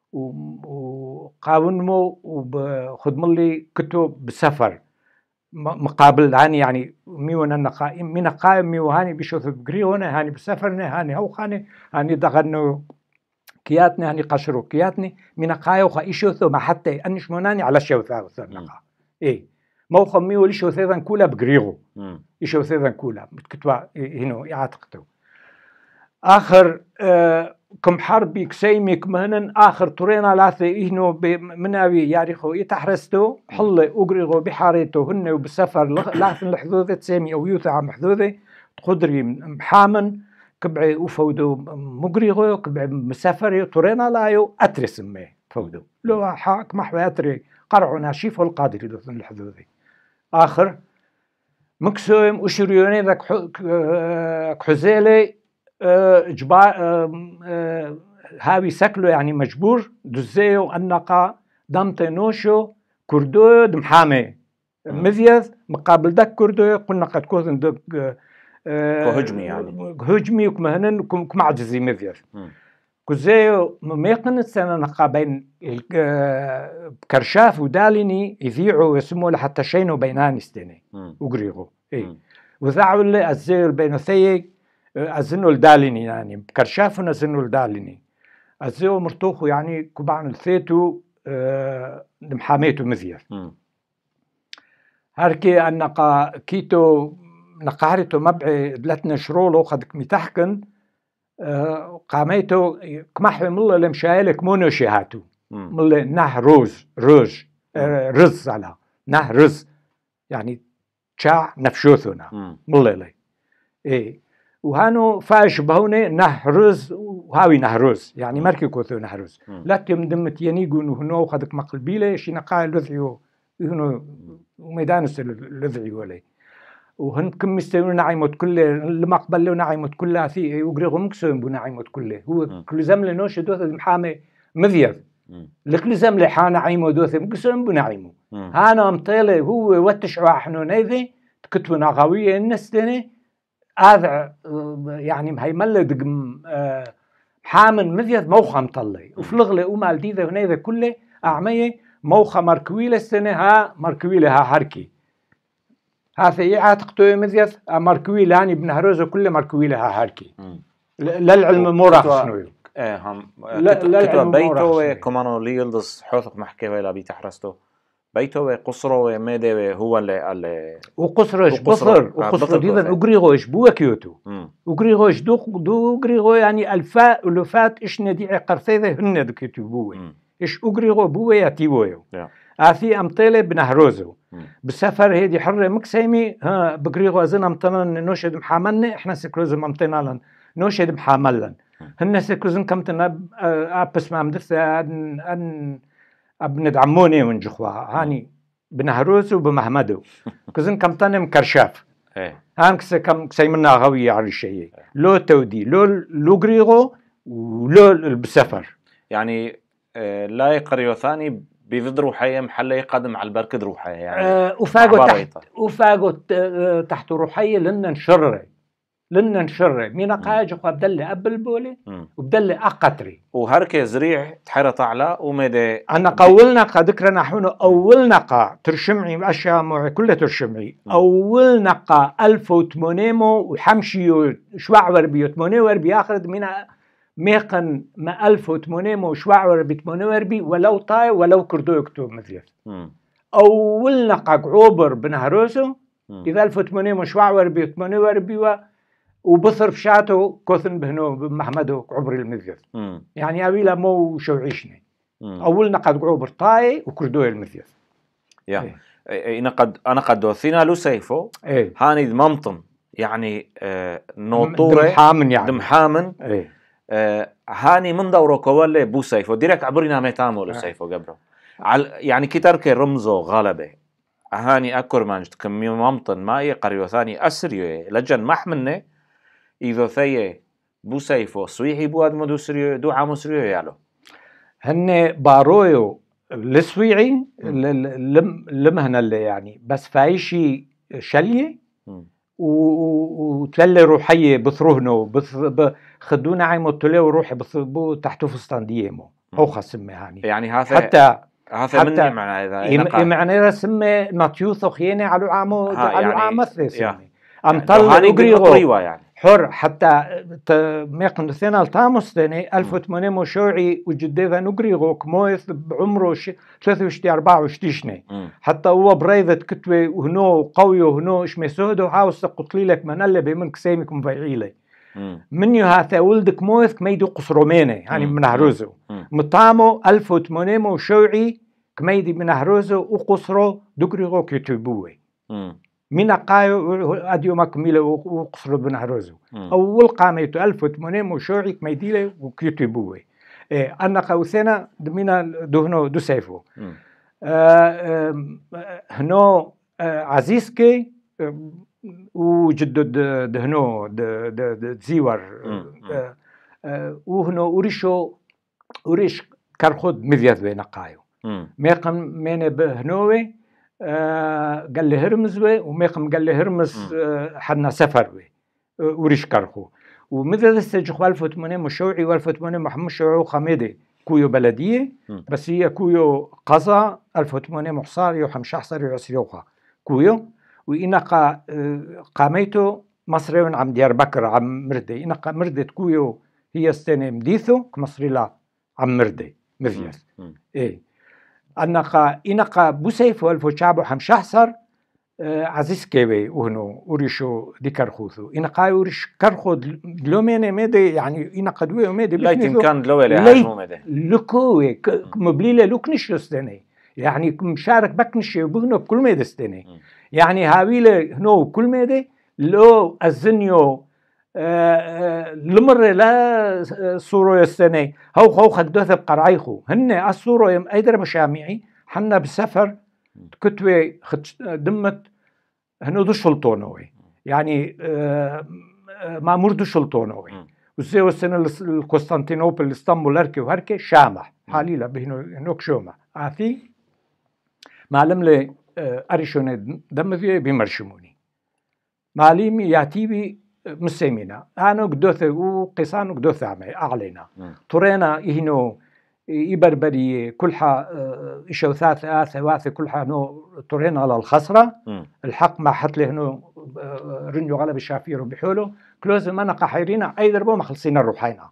وقاونمو وبخدم الله كتو بسفر مقابل هاني يعني ميون النقا من قايم ميو هاني بشوث بغريونا هاني بسفرنا هاني هو هاني دغنو كياتني هاني قشرو كياتني من قايو خايشوثو ما حتى انش موناني على شوثا وثنقا ايه موخم ميو لشوثا كولا بغريغو يشوثا كولا كتوا هنا يعتقدوا اخر كم حربي كسيميك مهنن اخر تورينا لاثي هنا مناوي ياريخو يتحرستو حل اغريغو بحاريتو هن وبسفر لاثن الحدوث تسيمي او يوثع محدوثه قدري محامن كبعي وفودو مغريغو كبعي مسافر تورينا لايو اترسمي فودو لو حاك محوي اتري قرعو ناشيف والقادر يدوثن الحدوثي اخر مكسوم وشريوني ذاك حزيلي هاوي سكلو يعني مجبور دزيو النقا دمتي نوشو كردو دمحامي مذيذ مقابل دك كردو قلنا قد كوثن دك كهجمي يعني هجمي وكمهنن وكمعجزي مذيذ كزيو ميقن السنة نقا بين كرشاف وداليني يذيعوا يسموا لحتى شينو بينان استيني وقريغو ايه وذاعوا اللي الزيو البينوثيي أزنو الداليني يعني كرشافنا أزنو الداليني أزنو مرتوخو يعني كبعن الثيتو محاميتو مذيذ هاركي أنقا كيتو نقارتو مبعي دلتنا شرولو قدك متحكن قاميتو كمحوي ملا لمشايلك مونو شهاتو ملا نه روز رز على نه رز يعني شاع نفشوثنا ملا لي ايه وهانو فاش بهوني نهرز وهاوي نهرز يعني مركي كوثو نهرز لا تمدمت ينيقون وهنو خدك مقلبيلة شي نقاي لذعيو هنو وميدانس لذعيو لي وهن كم مستوون نعيمت كله المقبل له نعيمت كله في وقريغو مكسوم بنعيمت كله هو كل زمله نوش دوث محامي مذيذ لكل زمله حانا عيمو دوث مكسوم بنعيمو هانا مطيله هو وتشعوا حنونيذي تكتبوا نغاوية النستني هذا يعني مهيمله دقم حامن مذيذ موخى مطلي وفلغله ومال ديذا هنيذا كله أعمية موخى مركويلة السنة ها مركويلة ها حركي هذا يعتقدوا مذيذ مركويلة يعني بنهروزه كله مركويلة ها حركي للعلم موراخ شنو هم كتوا بيتو كمانو ليلدس حوثق محكي ولا بيتحرستو بيته قصره ميدي هو اللي وقصرش وقصر ديفن أغريغوش بوا كيوتو أغريغوش دو أغريغو يعني ألفات إش ندي قرثيذة هن دكيتو بوا إش أغريغو بوا ياتيويو آثي أمطيلة بنهروزو بسفر هيدي حرة مكسيمي ها بغريغو أزن أمطلن نوشد محاملن إحنا سكروزم أمطلن نوشد محاملن هن سكروزن كمتنا أبس ما مدثة أن ابن عموني ونجخوا هاني بنهروزو بمحمدو كزن كمتنا مكرشاف هان كم كسيمنا غوية على الشيء لو تودي لو غريغو ولو بسفر يعني لا يقريو ثاني بيفض روحية محل يقدم على البركد روحية يعني وفاقو تحت روحية لنا نشره مين قاج وبدل قبل بولي وبدل أقطري وهركي زريع تحرى طعلة ومدى أنا قولنا ذكرنا حونو أول نقا ترشمعي أشياء معي كلها ترشمعي أول نقا 1800 وحمشيو شوعور بيو 8 آخر من ميقن ما 1800 وشوعور ب 8 ولو طاي ولو كردو يكتب مثل أول نقا عوبر بنهروسو إذا 1800 شوعور ب 8 وبصر بشاتو كوثن بهنو بمحمدو عبر المذيث يعني أويلا مو شوعيشني أولنا قد عبر طاي وكردو المذيث أنا قد دوثينا له سيفو هاني ممطن يعني نوطورة دمحامن هاني من دورو كوالي بو سيفو ديرك عبرنا ميتامو له سيفو قبره يعني كترك رمزو غالبه هاني أكر مانجت كمي ممطن ماي قريو ثاني أسريو لجن محمنه إذا ثيه بو سيفو سويحي بو أدمو دو سريو دو عامو سريو يالو هن بارويو لسويعي لمهنا اللي يعني بس فايشي شلية وتلي روحية بثروهنو خدونا عيمو تلي وروحي بو تحتو فستانديمو أو خصمي هاني يعني هذا حتى مني معنى إذا معنى إذا سمي ناتيوثو خياني على عامو على عام مثل سمي أمطل أغريغو يعني حر حتى ميقن ثنا التاموس ثاني 1800 شوعي وجديذا نغريغو كمويث بعمره 23 24 حتى هو بريذة كتوي وهنو قوي وهنو اشمي سودو هاوس قتلي لك منلة بمنك سيمك مفيعيلي من هذا ولدك مويث كميدو قصروميني يعني من هروزو مطامو 1800 شوعي كميدي من هروزو وقصرو دغريغو كتبوي من قايو أديو مكملة وقصر بن هروزو أول قاميته 1800 شوعي كميديله وكتبوه أنا قوسنا دمنا دهنو دو سيفو هنو عزيزكي وجدد دهنو زيور وهنو أوريش كرخود مذيذ بين قايو ميقم من بهنوي قال لي هرمز وميقم قال لي هرمز حنا سفر وريش كرخو ومثل استجخ 1800 مشوعي 1800 محمد شوعي وخميدي كويو بلدية بس هي كويو قصا 1800 محصار يوحم شحصر يعسريوخا كويو وإنقا قاميتو مصريون عم ديار بكر عم مردي إنقا مردت كويو هي السنة مديثو كمصري لا عم مردي مثيس إيه إنقا بوسيفو الفو شعبو حمشحصر عزيز كيبي وهنو وريشو دي كرخوثو إنقا وريش كرخود لوميني ميدي يعني إنقا دوي وميدي ليتن كان لوي لهاجمو ميدي لكوي مبليلة لوكنش لستني يعني مشارك بكنش بغنو بكل ميدي استني يعني هاويلة هنو كل ميدي لو الزنيو لمر لا صورو يستني هو خدوث بقرعيخو هن الصورو يم ايدر مشامعي حنا بسفر كتوي دمت هنو دو شلطونوي يعني مامور دو شلطونوي وزي والسنة القسطنطينوبل اسطنبول هركي وهركي شامح حاليلا بهنو هنوك شومة عافي معلم لي أريشوني دمذي بمرشموني معلمي يعتيبي مسيمينا أنا قدوثة وقصان قدوثة أعلينا طرينا إهنو إبربري كلها إشو ثاثة كلها نو طرينا على الخسرة الحق ما حط له نو رنجو غلب الشافير بحوله كلوز ما نقحيرينا أي دربو ما خلصينا روحينا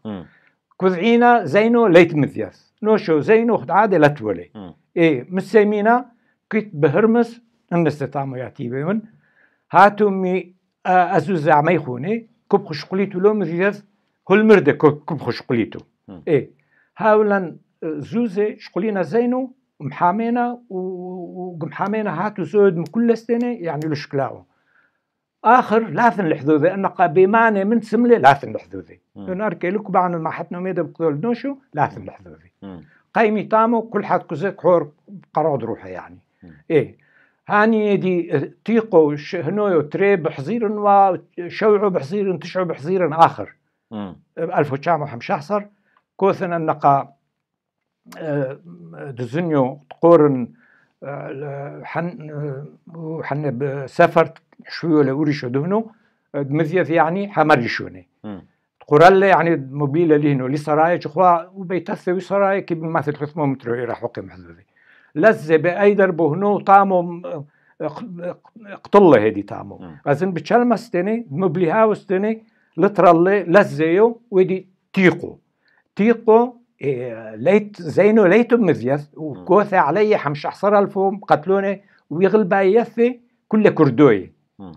كذعينا زينو ليت مثيث نوشو زينو خد عادة لا تولي إيه مسيمينا كيت بهرمس الناس تامو يعتيبون هاتو مي أزوز عميخوني كوب خشقليتو لو مزيز كل مرده كوب خشقليتو إيه هاولن زوزة شقلينا زينو محامينا ومحامينا هاتو زود من كل سنة يعني لشكلاو آخر لاثن الحدوذة أنك بمعنى من سملة لاثن الحدوذة ناركي لكو بعنا ما حتنا ميدا بقدول نوشو لاثن الحدوذة قايمي تامو كل حد كزيك حور قراد روحه يعني إيه هاني دي تيقو هنويو تريب بحزيرن وشوعو بحزيرن تشعو بحزيرن آخر 1915 كوثن أنك دزنيو تقورن حن بسفرت شوية لوريشو دهنو مذيث يعني حمريشوني تقورالي يعني موبيلة لينو لي سرايا جخوا وبيتثوي سرايا كي بمثل 500 متر يراح حقي محذوذي لزة بأي دربو هنو طامو قطلة هدي طامو أزن بتشلمة ستني مبليها وستني لترالي لزيو ودي تيقو ليت زينو ليتو مذيث وكوثة علي حمش أحصر الفوم قتلوني ويغلبا يثي كل كردوي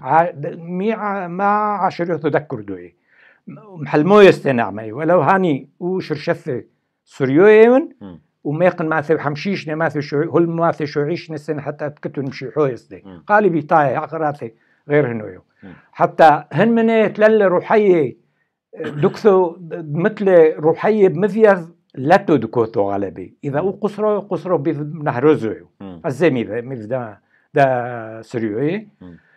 مع عشرية ذاك كردوي محلمو يستنعمي ولو هاني وشرشث سوريوين وميقن ماثي حمشيشني ماثي شو هل ماثي شوعيش نسن حتى تكتو نمشي حويس قالي بيطاي عقراتي غير هنويو حتى هن مني تلل روحية دكثو مثل روحية بمذيذ لاتو دكوثو غالبي إذا قصرو بنهروزو الزمي دا سوريوي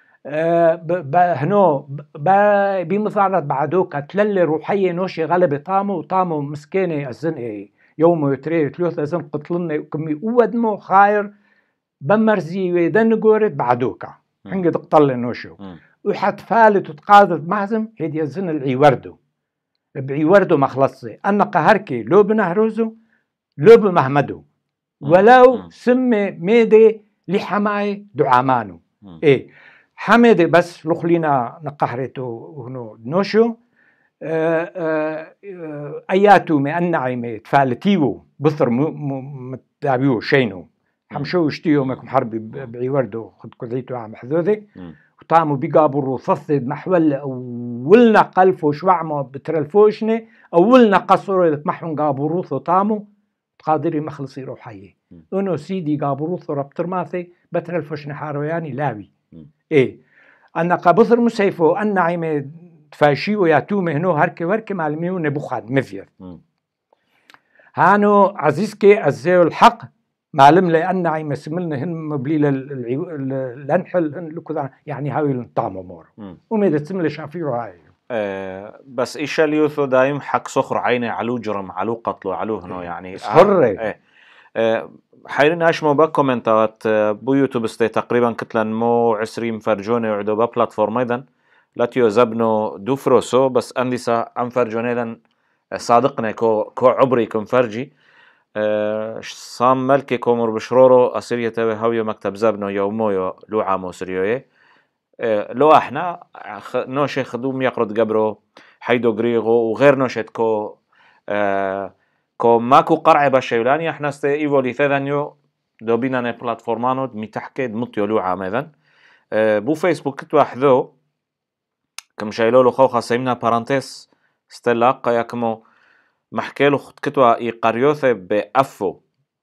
هنو بمثارة بعدوك تلل روحية نوشي غالبي طامو مسكيني الزن يوم يتري ثلاثة زن قتلنا كمي ودمو خاير بمرزي ويدن قورت بعدوكا حنقد قتل نوشو وحد فالت وتقاضت معزم هدي الزن العيوردو بعيوردو مخلصي أنا قهركي لو بنهروزو لو بمهمدو ولو سمي ميدي لحماي دعامانو إيه حميدي بس لخلينا نقهرتو هنو نوشو اياتو مي عيمي تفالتيو بثر متابيو شينو حمشو يشتيو ماكم حربي بعيوردو خد كذيتو عم حذوذي وطامو بيقابرو فصد محول اولنا قلفو شوعمو بترلفوشني اولنا قصرو محون قابروثو طامو قادري مخلصي روحي انو سيدي قابروثو ربطر ماثي بترلفوشني حاروياني لاوي ايه انا قابثر مسيفو عيمي تفاشيو ياتومي هنو هركي وركي معلميو نبوخاد مذير هانو عزيزكي الزيو الحق معلم لي أن عيمة سملنا هن مبليل الانحل هن لكذا يعني هاوي الطعم مور وميدا تسملي شافيرو هاي بس إيش اليوثو دايم حق صخر عيني علو جرم علو قتلو علو هنو يعني صحري حيرين أشمو بكومنتات بو يوتيوب استي تقريبا كتلن مو 20 فرجوني وعدو ببلاتفورم أيضا لاتيو زبنو دوفروسو بس أنديسا أنفرجونيدن صادقنا كو عبري كم فرجي صام ملكي كومر بشرورو أسيريا تبي هاويو مكتب زبنو يومويو لو عامو سريوي لو احنا نوشي خدوم يقرد جبرو هايدو-Grigo وغير نوشت كو ماكو قرعة بشيولاني احنا استي ايفولي ثانيو دوبينا نا بلاتفورمانو متحكي مطيو لو عام اذن بو فيسبوك كتو احذو كم شايلولو خوخا سيمنا بارانتيس ستلاقا ياكمو محكيلو كتوا يقريوثي بأفو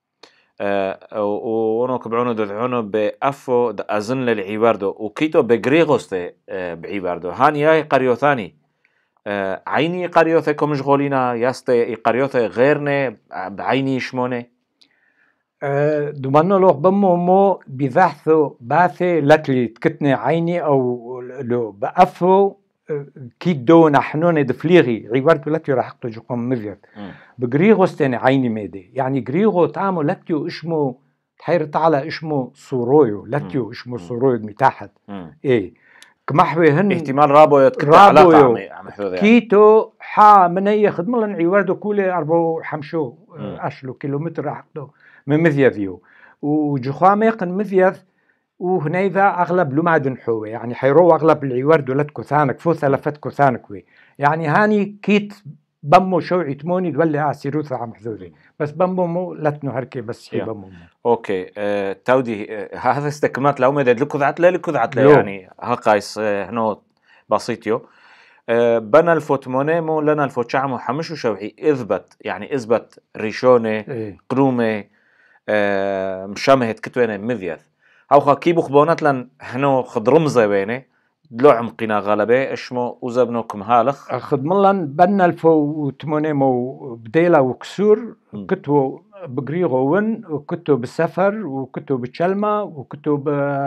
ونو كبعونو دذعونو بأفو أزن للعيواردو وكيتو بغريغوستي بعيواردو هاني ياي قريوثاني عيني قريوثي كومشغولينا ياستي قريوثي غيرني بعيني يشموني دومانو لوغ بمو مو بذحثو باثي لتلي تكتني عيني أو لو بأفو كي دو نحنون دفليغي عيوارتو لتيو راح اقتو جقوم مذيت بغريغو استاني عيني ميدي يعني غريغو تامو لتيو اشمو تحير تعالى اشمو صورويو لتيو اشمو صورويو متاحت ايه كمحوي هن احتمال رابو يتكتع علاقة يعني. كيتو حا مني خدملن عيواردو كولي 4 حمشو اشلو كيلومتر راح اقتو من مذيذيو وجخوا ميقن مذيذ وهنيذا أغلب لمعدن حوي يعني حيرو أغلب العيوارد ولد كثانك فو ثلاثة كثانك وي يعني هاني كيت بمو شوعي تموني دولي عسيروثا عم حذوري بس بمو مو لتنو هركي بس هي بمو اوكي تودي هذا استكمات لو مدد لكذعت له يعني هقايس هنو بسيطيو بنا الفوتموني مو لنا الفوتشعمو حمشو شوعي اثبت ريشوني قرومي مشامهت كتوينه مذيث هاوخا كيبو خبونات لن هنو خضرمزة بيني دلو عمقنا غلبة اشمو وزبنوكم هالخ خدملن بنا الفو تمونيمو بديلا وكسور كتو بغريغوون وكتو بالسفر وكتو بتشلمة وكتو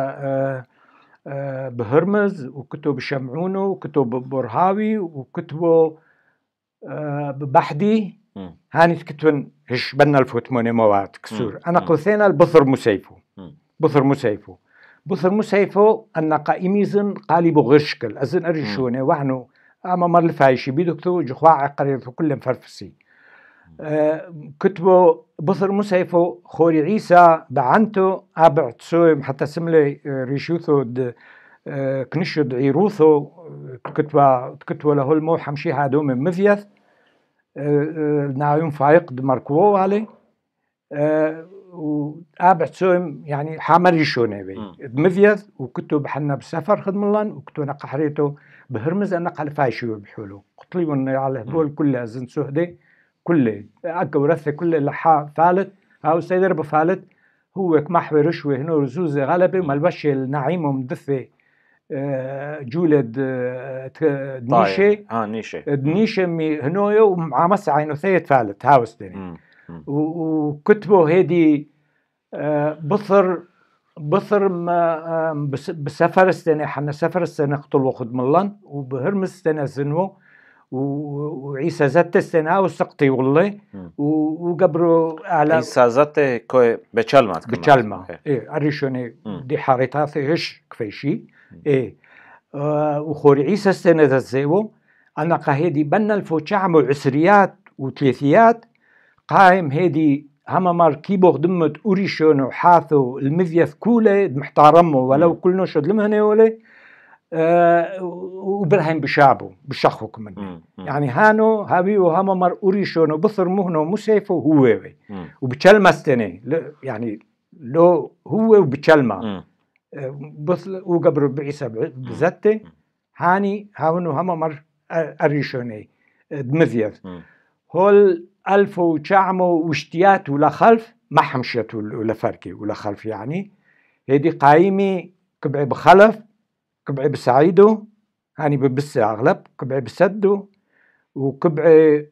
بهرمز وكتو بشمعونو وكتو ببرهاوي وكتو ببحدي هاني كتون هش بنا الفو تمونيموات كسور انا قوثينا البثر مسيفو بثر مسيفو أن قائميزن قالبو غير شكل أزن أريشونه وعنو أما مر الفايشي بيدكتو جخواع عقريتو كل مفرفسي كتبو بثر مسيفو خوري عيسى بعنتو أبع تسويم حتى سملي ريشوثو كنشو دعيروثو كتبو له المو حمشي هادو من مذيث نايم فايق دمركوو عليه وابع تسويم يعني حامر يشونه بي بمذيذ وكتب حنا بسفر خدملان وكتب نقحريتو بهرمز نقل فايشو بحولو قطليون على هذول كله زين سهدي كله اكو ورثه كله لحا فالت هاو سيدر بفالت هو كمحور رشوه هنا رزوزه غلبه ملبش النعيم ومدثه جولد نيشه مي هنويو ومعامس عينو ثيت فالت هاوستني وكتبوا هيدي بثر بسفر السنة حنا سفر السنة قتلوا خدملان وبهرمز السنة زنو وعيسى زت السنة وسقطي والله وقبروا على عيسى زت كوي بتشلمة إيه أريشوني دي حارتها هش كفيشي إيه وخوري عيسى السنة ذا زيو أنا قهيدي بنا الفوتشعم وعسريات وثلاثيات قائم هيدي هما ماركيبو خدمت أوريشونو حاثو المذيث كولة محترمه ولو كل نشد لمهنه ولا وبرهم بشعبه بشخوك منه يعني هانو هابيو هما مار أوريشونو بثر مهنو مسيفو هو وبتشلمة استني يعني لو هو وبتشلمة وقبر بعيسى بزته هاني هاونو هما مار أوريشوني دمذيث هول ألفو وشعمو واشتيات ولا خلف ما حمشت ولا فركي ولا خلف يعني هيدي قايمي كبعي بخلف كبعي بسعيدو هاني ببسة أغلب كبعي بسدو وكبعي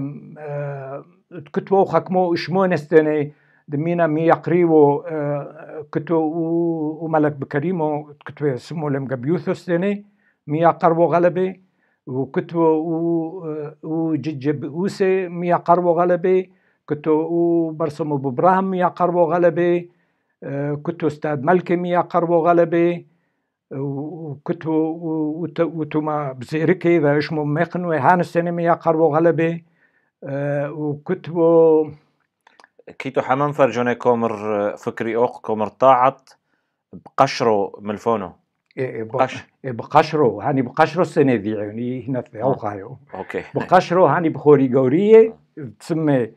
كتبو خكمو اشمو نستني دمينا مي يقريبو كتو وملك بكريمو كتبو سمو لم قبيوثو استني مي يقربو غلبي وكتبوا وججب أوسي ميا قربو غلبي كتبوا وبرسموا ببراهم ميا قربو غلبي كتبوا استاد ملكي ميا قربو غلبي وكتبوا وتما بزيركي إذا إشمو ميقنو هان السنة ميا قربو غلبي وكتبوا كيتو حمام فرجوني كومر فكري أوق كومر طاعت بقشرو ملفونو بقشرو هاني بقشرو السنة دي يعني هنا في أوقايو بقشرو هاني بخوري قورية تسمى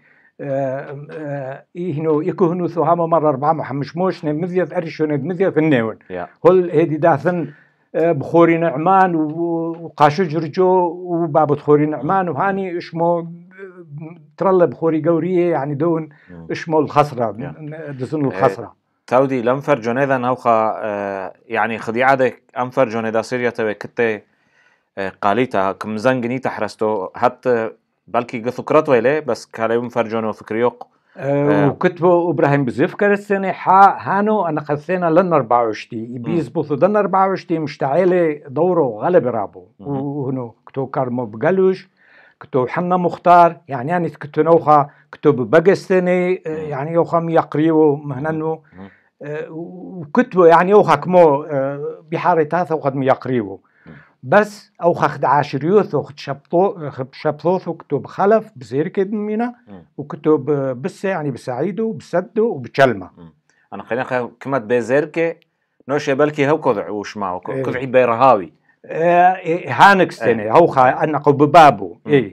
هنو يكونوا ثهامة مرة 4 محمش موش نمذيث أريشون نمذيث النون هل هدي داثن بخوري نعمان وقاشو جرجو وباب بخوري نعمان وهاني اسمه ترى بخوري قورية يعني دون اسمه الخسرة دزن الخسرة تاودي لمفر جونيدا نوخا يعني خديعتك أنفر جونيدا سوريا تبي كتة قاليتها كم زنجني تحرستو حتى بلكي قثكرات ويله بس كلام فرجونه فكريوق وكتبوا إبراهيم بزفكر السنة هانو أنا قثينا لن 24 يبيز بوثو دن 24 مشتعلة دوره غلب رابو وهنو كتو كارمو بقلوش كتو حنا مختار يعني كتو نوخا كتو ببقى السنة يعني يوخا يقريو مهننو وكتبوا يعني يوخا كمو بحارة تاثا وخد يقريو بس أو خد عاشريوث وخد شبطوث وكتب خلف بزير كده مينا وكتب بس يعني بسعيدو وبسدو وبتشلمة أنا خلينا كمت بزيركة نوش بالكي هو كذع وش معه كذعي بيرهاوي هانك سنة هو أنا قو ببابو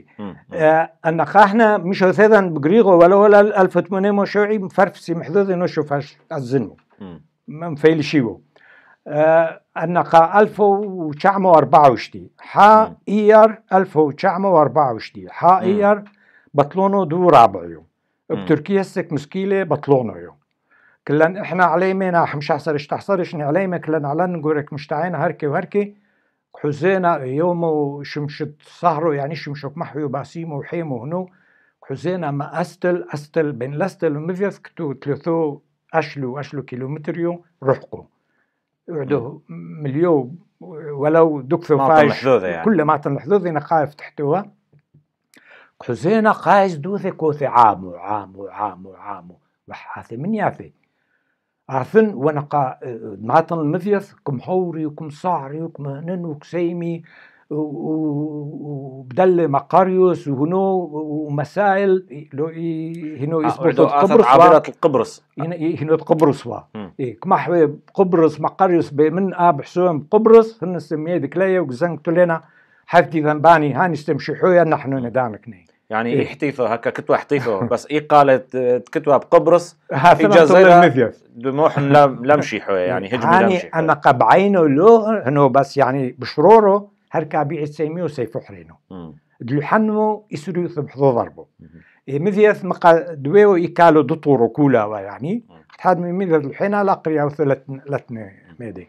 النقا احنا مش هذا بجريغو ولا 1800 شوعي مفرفسي محذوذ نشوفهاش الزنو مفيل شيو النقا 1924 حا ايار 1924 حا ايار بطلونو دو رابعيو بتركيا السك مسكيلة بطلونو يو كلن احنا عليمنا 15 16 عليمنا كلن على نقولك مشتعين هركي وهركي حزينا يوم شمشت صهرو يعني شمشك محوي وباسيمو وحيمو هنو حزينا ما أستل بين لاستل ومفيث كتو 3 أشلو كيلومتريو رحقو يعدو مليو ولو دكثو فايش يعني. كل ما تنحذوذي نقايف تحتوها حزينا قايز دوثي كوثي عامو وحاثي من ياثي عارفين ونقا ماتن المذيث كم حوري وكم صعري وكم هنن وكسيمي وبدل مقاريوس وهنو ومسائل هنو يثبتوا قبرص عابرة القبرص هنو قبرص كما حوي قبرص مقاريوس من اب حسوم قبرص هن سميه دكلايه وزنقتوا لنا حفتي ذنباني هاني استمشحويا نحن ندانكني يعني يحتيثو هكا كتوى حتيثو بس قالت كتوى بقبرص في جزيرة دموح لمشي حوي يعني هجمي لمشي أنا قبعينه له هنو بس يعني بشرورو هركا بيع السيميو سيفحرينو دلو حنمو يسريو ثبحضو ضربو مذيث مقا دويو يكالو دطورو كولا يعني حد من مذيث الحين لا قرياو ثلاث ميدي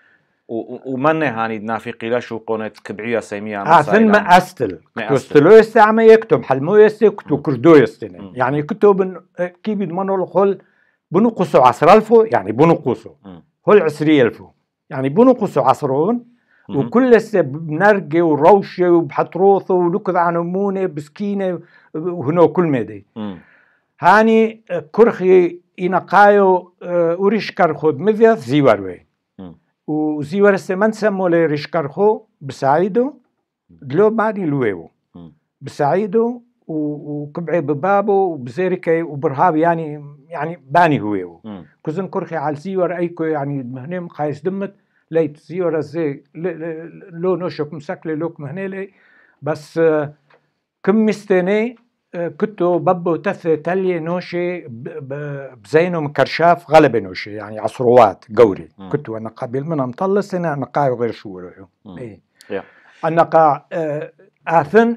ومنه هاني نافقي لا شو قونت كبعية سيمية ثم أستل كتوستلو يستعمل يكتب حلمو يستي كتو كردو يستنين يعني كتب كي بيدمنوا الخل بنقصوا عصر ألفو يعني بنقصوا هو العسرية ألفو يعني بنقصوا عصرون وكل بنرجي وروشة وبحطروثه ولكذ عنمونة بسكينة وهنو كل ميدي هاني كرخي ينقايو وريشكر خود مذيث زيواروي وزيور السمن سمو لي ريشكرخو بسعيدو دلو ماني لويو بسعيدو وكبعي ببابو وبزيركي وبرهاب يعني باني هويو كوزن كرخي على زيور ايكو يعني مهنم قايس دمت ليت زيور زي لو نوشك مسكلي لوك مهنيلي بس كم مستني كنتو ببو تث تلي نوشي بزينو مكرشاف غلب نوشي يعني عصروات قوري كنتو انا قبل منها مطلس انا نقاي غير شو ايه النقا اثن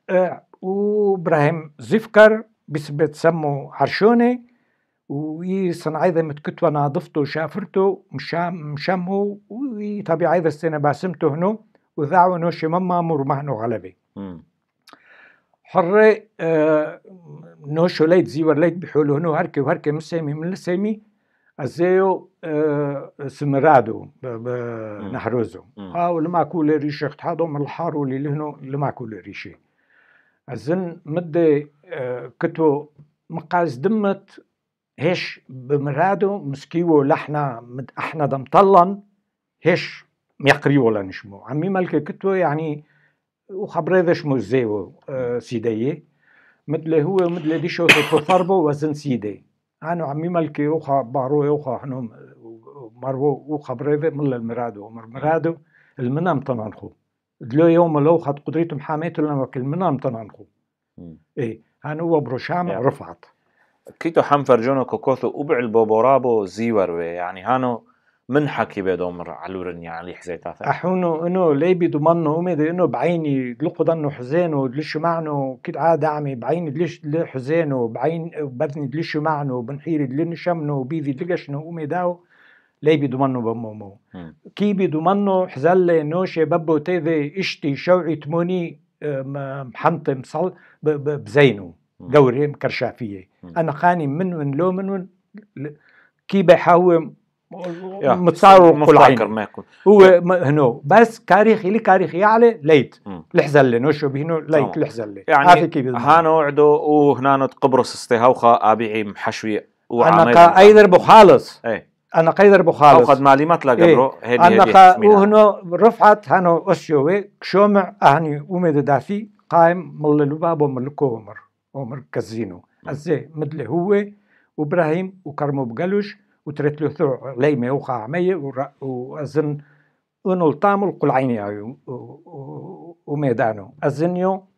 وابراهيم زفكر بسبت سمو عرشوني ويصنع ايضا متكتوى ناضفته وشافرته مشامه وطبيعي ايضا السنه باسمته هنو وذاعوا نوشي ماما مرمهنو غلبي حري نوشو ليت زيور ليت بحولو هنو هركي وهركي مسيمي من السيمي ازيو سمرادو بنحروزو ولما كول ريشي اختحادو من الحارو اللي لهنو لما كول ريشي ازن مدي كتو مقاز دمت هيش بمرادو مسكيو لحنا احنا دمطلن هيش ميقريو ولا نشمو عمي ملكي كتو يعني وخبريذش موزيو سيدي مثل هو مثل ديشو تفربو وزن سيدي انا عمي ملكي اوخا بارو اوخا حنو مرو وخبريذ من المرادو مرادو المنام تنانخو دلو يوم لو خد قدريتهم حاميتو لما كل المنام تنانخو ايه هانو هو بروشام رفعت كيتو حنفر جونو كوكوثو وبع البوبورابو زيور يعني هانو من حكي بيدومر علورن يعني حزيتاثا احونو انو لي بيضمنو امي انو بعيني دلقو ضنو حزينو دلشو معنو كد عاد عمي بعيني دلش حزينو بعين بدني دلشو معنو بنحيري دلنشمنو بيذي دلشنو امي داو لي بيضمنو بمومو كي بيضمنو حزل نوشي ببو تيذي اشتي شوعي تموني محنطم صل بزينو دوري مكرشافيه انا خاني من لو من كي بيحاول متصاور قلعين هو هنو بس كاريخي لكاريخي يعلى ليت لحزلي نوشو بهنو ليت لحزلي يعني هانو عدو وهنانو قبرص استهوخة أبيعي محشوي أنا قايدر بخالص أنا قايدر بخالص أخذ معلومات لا قبرو أنا وهنو رفعت هانو أسيوي كشومع أهني ومد دافي قائم من الباب ومن الكومر عمر كزينو ازاي مثل هو وابراهيم وكرمو بقلوش وتريت له ثوع ليمه وخا عميه وازن انو الطامل قل عيني وميدانو ازنيو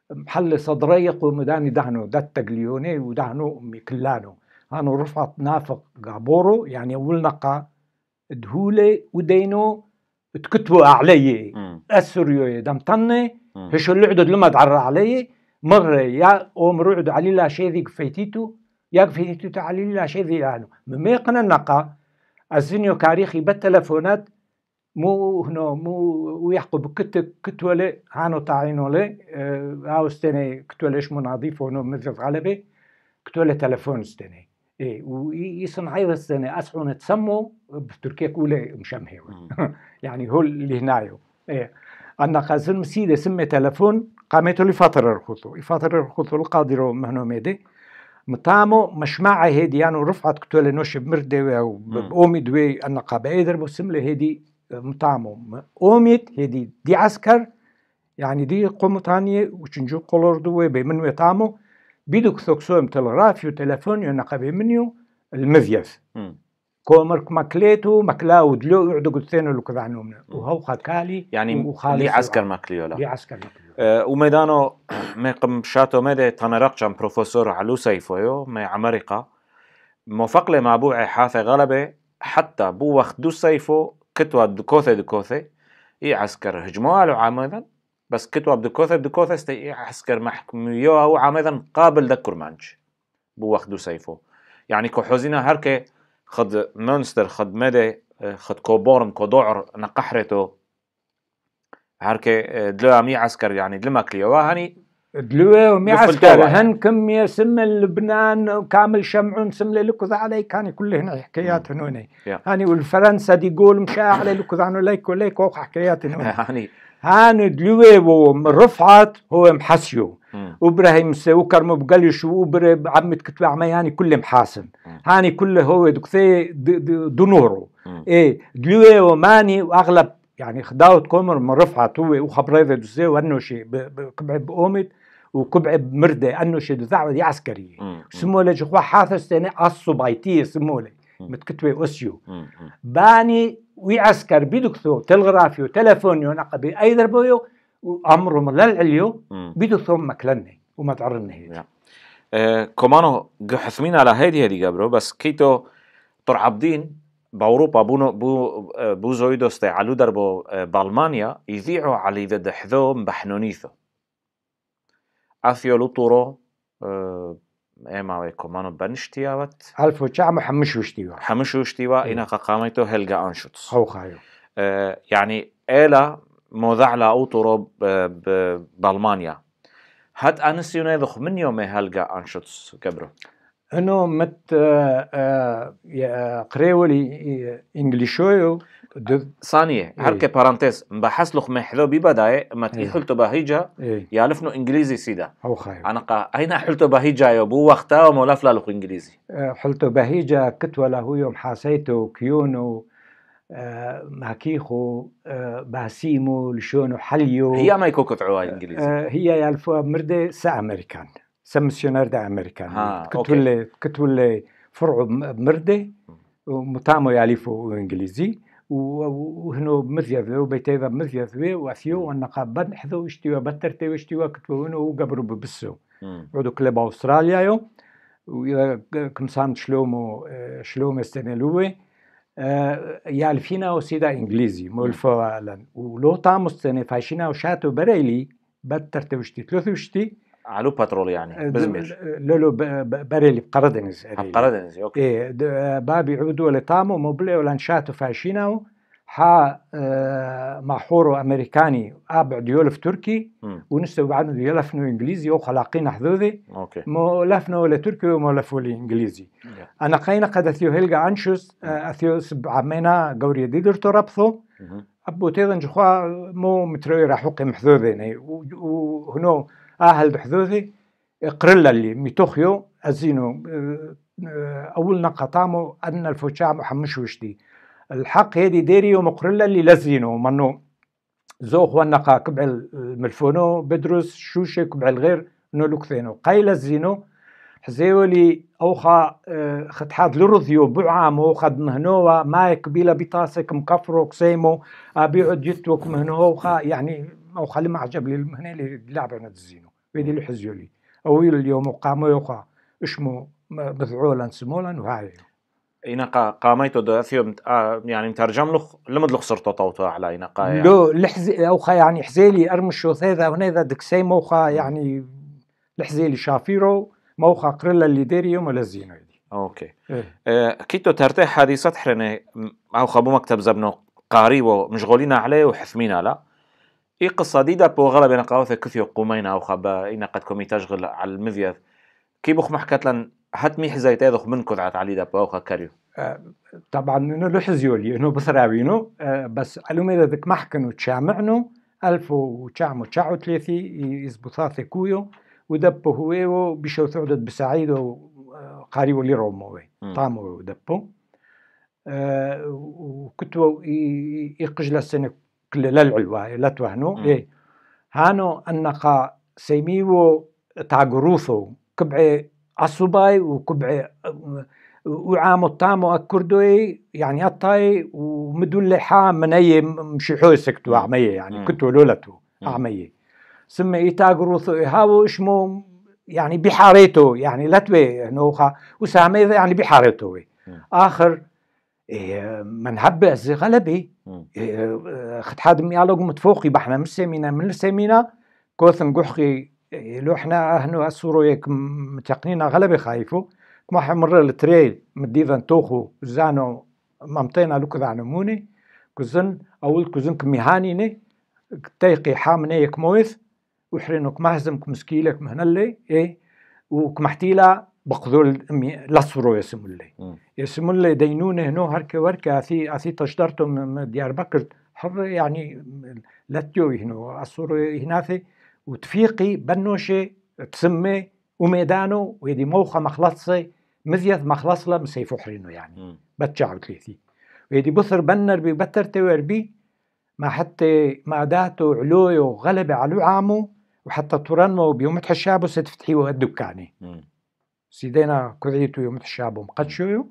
محل صدريق ومداني دهنو دات تقليوني ودهنو ميكلانو هانو رفعت نافق قابورو يعني أول نقا دهولي ودينو تكتبوا علي السوريو دمطني هشو اللي عدد لما تعرى علي مرة يا أم رعد علي لا شيء ذي كفيتيتو يا كفيتيتو تعلي لا شيء ذي لانو مميقنا النقا الزنيو كاريخي بالتلفونات مو هنا مو ويحقب كتولة هانو تعينوا لي هاو استني كتولة إيش مناضيف هنا مثل غلبة كتولة تلفون استني إيه ويصنع هاي السنة أسعون تسموا بتركيا كولة مشمهي يعني هو اللي هنايو إيه أنا قازم سيدة سمي تلفون قامتوا لفترة الخطو القادرة مهنو ميدي متامو مشمعة هيدي يعني رفعت كتولة نوش بمردة وبأومي دوي أنا قابيدر بسملة هيدي متامو أوميت هيدي دي عسكر يعني دي قومتانية وشنجو قولور دوي بمنو يتامو بيدوك ثوكسوهم تلغرافيو تلفونيو نقابي منيو المذيف كومرك مكليتو مكلاو دلو يعدو قدثينو لو كذعنومنا وهو خاكالي يعني لي عسكر مكليو لا لي عسكر مكليو وميدانو ميقم شاتو ميدي تنرقشان بروفيسور علو سيفويو مي عمريقا موفقلي مع بوعي حاثي غلبة حتى بو وقت دو سيفو كتوا دكوثي اي عسكر هجموها له عامذا بس كتوا بدكوثي استي اي عسكر محكميوها او عامذا قابل دكر مانش بو وقت دو سيفو يعني كو حوزينا هركي خد مونستر خد مدي خد كوبورم كودوعر نقحرتو هركي دلو مي عسكر يعني دلما كليوها هني دلوه ومي عسكر هن كمية سم لبنان كامل شمعون سملة لكذا علي كان كلهن حكايات هنوني هاني والفرنسا دي قول مشاء علي لكذا عنو ليك وقع حكايات هنوني هاني دلوه ورفعت هو محسيو وابراهيم وكرمو بقلش وبر عمت كتبع مياني كله محاسن هاني كله هو دكثي دنورو ايه دلوه وماني واغلب يعني خداوت كومر من رفعت هو وخبريذ دوزي وانه شيء بقبع بقومت وكبع بمردة انه شيء دعوة دي عسكرية سموله جخوا حاثس تاني الصبايتية سموله متكتبة اسيو باني ويعسكر بيدكثو تلغرافيو تلفونيو نقبي اي دربويو وامرهم للعليو بيدكثو مكلني وما تعرني هيك كمانو حثمين على هيدي جبرو بس كيتو تر عبدين بأوروبا بو زويدو استعلو دربو بألمانيا يذيعوا على ذا دحذو بحنونيثو أثيو لطورو إما ويكمانو بنشتياوت ألفو شعب حمشو اشتيوا إنا قاميتو هلغا أنشوتس هو خايو يعني إلا موضعلا أوتورو بألمانيا هات أنسيوني ذخ من يومي هلغا أنشوتس جبرو انه مت قريولي انجليشويو ثانيه هركه بارانتيز مبحث لخ محذو ببدايه ما تحلتو بهيجا يالفنو انجليزي سيدا او خايو انا اين حلتو بهيجا يا بو وقتها ومولفلا لخ انجليزي حلتو بهيجا كتولا هو يوم حاسيتو كيونو ماكيخو باسيمو لشونو حليو هي ما يكو كتعوها انجليزي هي يالفو مرده سا امريكان سمسيونير دا امريكان كتولي فرعو مرده ومتامو ياليفو انجليزي وهنو مثيث وبيتيذا مثيث وثيو والنقابات حذو اشتيوا بترتي واشتيوا كتبونو وقبروا ببسو عودو كلب استراليا يو واذا كمسان شلومو استنلوه يالفينا وسيدا انجليزي مولفو ولو تامو استني فاشينا وشاتو بريلي بترتي واشتي ثلاث واشتي علو باترول يعني بزمير لولو بريلي بقردنز اوكي ايه بابي عودو لتامو موبلي ولانشاتو فاشيناو ها محورو امريكاني ابعد يولف تركي ونسو بعد يلفنو انجليزي او خلاقين حذوذي مو لفنو لتركي ومو لفو لانجليزي انا قينا قد اثيو هلغا انشوس اثيو سبعمينا قوري ديدر تربثو ابو تيضن جخوا مو متروي راحوقي محذوذي وهنو أهل بحذوذي قرلا اللي ميتوخيو أزينو أول نقطامو أن الفوشاع محمش وشدي الحق هذه ديريو مقرلا اللي لزينو منو زوخ والنقا كبع الملفونو بدرس شوشي كبع الغير نولوكثينو قايل الزينو حزيولي أوخا ختحاد لرذيو بعامو خد مهنوة مايك بيلا بيطاسك مكفرو كسيمو أبيعد جتوك مهنوة يعني أوخا لما عجب لي المهنة اللي لعبنا الزينو ويدي لحزيولي أويل اليوم قاموا يوقع اسمه بذعولا سمولا وهاي إنقا قاميتو دو أثيو يعني مترجم له لمد لخ صرتو طوتو على إنقا يعني لو لحزي أوخا يعني حزيلي أرمشو ثيذا ونيذا دكسي موخا يعني لحزيلي شافيرو موخا قرلا اللي ديري يوم لزينو دي أوكي إيه. كيتو ترتاح حديثة حرني أو خبو مكتب زبنو قاري ومشغولين عليه وحثمين على إيه قصة ديدا بو غلب نقاوثة كثيو قومين أو خبا إنا قد كومي تشغل على المذيذ كي بخ محكت لن هات حزاي تاذخ من كذعت علي دا بو أوخا كاريو طبعا إنه لحزيولي إنه بثراوينو بس علوم إذا ذك محكنو تشامعنو ألف وتشعمو تشعو ثلاثي يزبطاثي كويو ودبو هويو بيشو ثعدد بسعيدو قاريو اللي روموي طامو ودبو وكتو يقجل السنة كل للعلوة لا توهنو إيه هانو أنقا سيميو تعقروثو كبعي عصوباي وكبعي وعامو الطامو أكردوي يعني أطاي ومدون لحا مني مشيحو سكتو أعمية يعني كتو لولتو أعمية سمي يتاقروثو هاو اسمو يعني بحاريتو يعني لتوي نوخا وسامي يعني بحاريتو آخر من هب زي غلبي خد حد ميالوج متفوقي بحنا مش سمينا من السمينا كوثن قحقي لو احنا اهنو السورويك متقنين غلبي خايفو كما حمر التريل مديذا توخو زانو ممطينا لوك ذعنموني كوزن اول كوزن كميهانيني تيقي حامنيك مويث وحرينوك مهزمك مسكيلك مهنالي ايه وكمحتيلا بقذول لصرو يسمو اللي دينونه هنو هركة وركة أثي تشدرتو من ديار بكر حر يعني لاتيو هنو أصورو هناثي وتفيقي بنوشي تسمي وميدانو ويدي موخة مخلصي مذيذ مخلصلا مسيفو حرينو يعني بتشعو ثلاثي ويدي بثر بنر ببتر توربي ما حتى ما داتو علوي وغلب علو عامو وحتى ترنمو بيوم تحشابو ستفتحيو الدكاني سيدينا كذيتو يوم تحشابو مقدشويو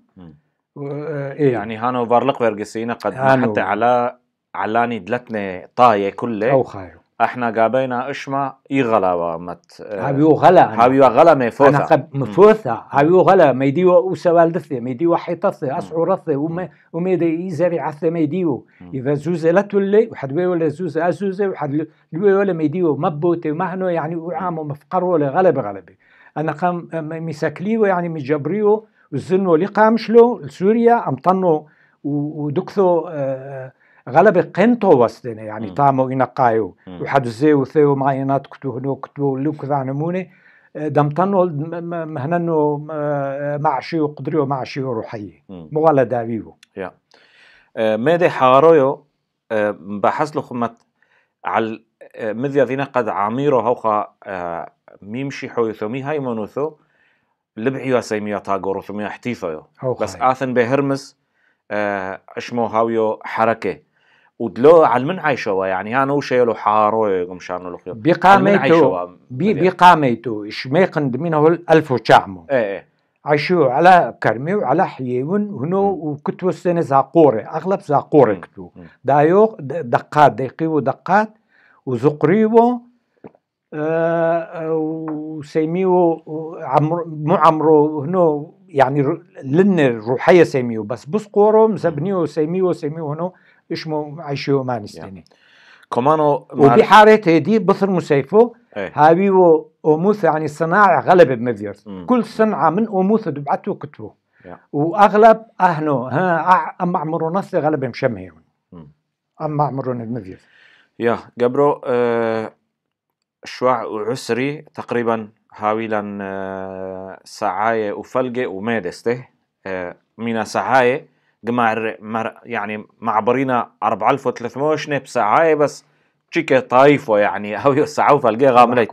إيه يعني هانو فارلق ورقسينا قد حتى على علاني دلتني طاية كله أو خايو احنا قابينا اشما يغلا ومت هابيو غلا هابيو غلا مفوثة انا مفوثة هابيو غلا ميديو وسوالدثي ميديو حيطثي اسعورثي وميدي يزري عثي ميديو اذا زوزلته اللي وحد ولا زوز ازوزه وحد ولا ميديو مبوتي ومهنو يعني وعامو مفقرو ولا غلبي انا قام مساكليو يعني مجبريو وزنو اللي قامشلو لسوريا امطنو ودكثو غلب قنتو وسطنا يعني طامو ينقايو وحد زيو ثيو معينات كتو هنو كتو لو كذا نموني دمطنو مهننو معشي وقدريو معشي وروحي مغلا داويو يا ميدي حارويو بحث له خمت على مذيا ذينا قد عميرو هوخا ميمشي حويثو هاي منوثو لبعيو سيميا تاغورو ثميا احتيثو بس آثن بهرمس اشمو هاويو حركة ودلو على من عايشوا يعني هانو شيلو حارو يقمشانو لخيو بقاميتو اشميقن دمينه الألف وشعمو عايشو على كرمي وعلى حيون هنو وكتو السنة زاقوري أغلب زاقوري كتو دايو دقات دقيقو دقات وزقريبو وسيميو مو عمرو هنو يعني لن الروحية سيميو بس قورو مسبنيو سيميو هنو اسمه عايشو مانستيني كمانو وبحارته دي بثر مسيفو هابيو أموث يعني صناعة غلب بمذير كل صنعة من أموث دبعته كتبه وأغلب أهنو أما عمرو نصي غلب مشمهيون أما عمرو المذير يا جبرو شوع وعسري تقريبا هاويلا سعاية وفلقة وميدسته مينا سعاية جماعة يعني معبرينا 4300 شنب سعاية بس شيكة طايفة يعني هاويو سعاو فلقة غاملت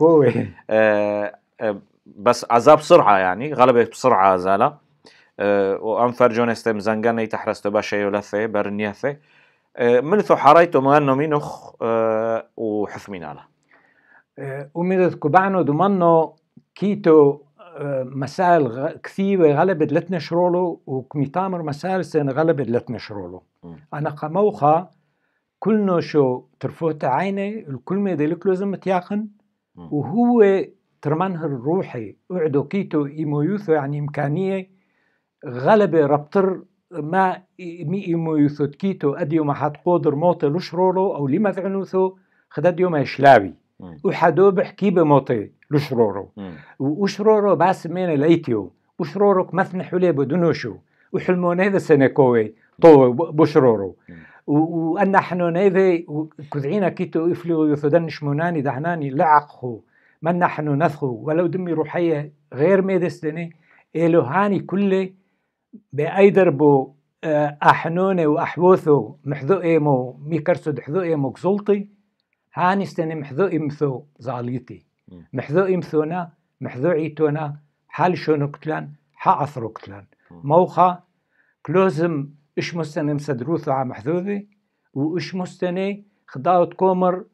بس عذاب بسرعة يعني غلبة بسرعة زالة وأنفر جونستم زنجان يتحرستو باشي يولثي برنيثي منثو حرايتو مغنو مينوخ وحثمين على وميدت كوبانو دمانو كيتو مسائل كثيرة غلبت لتنشرولو وكميتامر مسائل سين غلبت لتنشرولو أنا قموخا كلنا شو ترفوت عيني الكل ما يدلك لازم تياقن وهو ترمنهر روحي اعدو كيتو ايمويوثو يعني امكانيه غلبه ربطر ما مي ايمويوثو كيتو اديو ما حد قودر موتي لشرورو او لما ذعنوثو خداديو ما يشلاوي وحدو بحكي بموتي لشرورو وشرورو باس مين ليتيو وشرورك مثن حلي بدنوشو وحلمون هذا سنكوي طو بشرورو وأن احنا نيذي كذعينا كيتو يفلغوا يثدنش مناني دعناني لعقخو من نحن نثخو ولو دمي روحية غير ميدستني إلو هاني كله بأيدر بو أحنوني وأحوثو محذو إيمو ميكرسو دحذو إيمو كزلطي هاني استني محذو إمثو زاليتي محذو إمثونا محذو عيتونا حال شونو كتلان حاعثرو كتلان موخا كلوزم إش مستني مسدروثو عم محذوذي وإش مستني خداوت كومر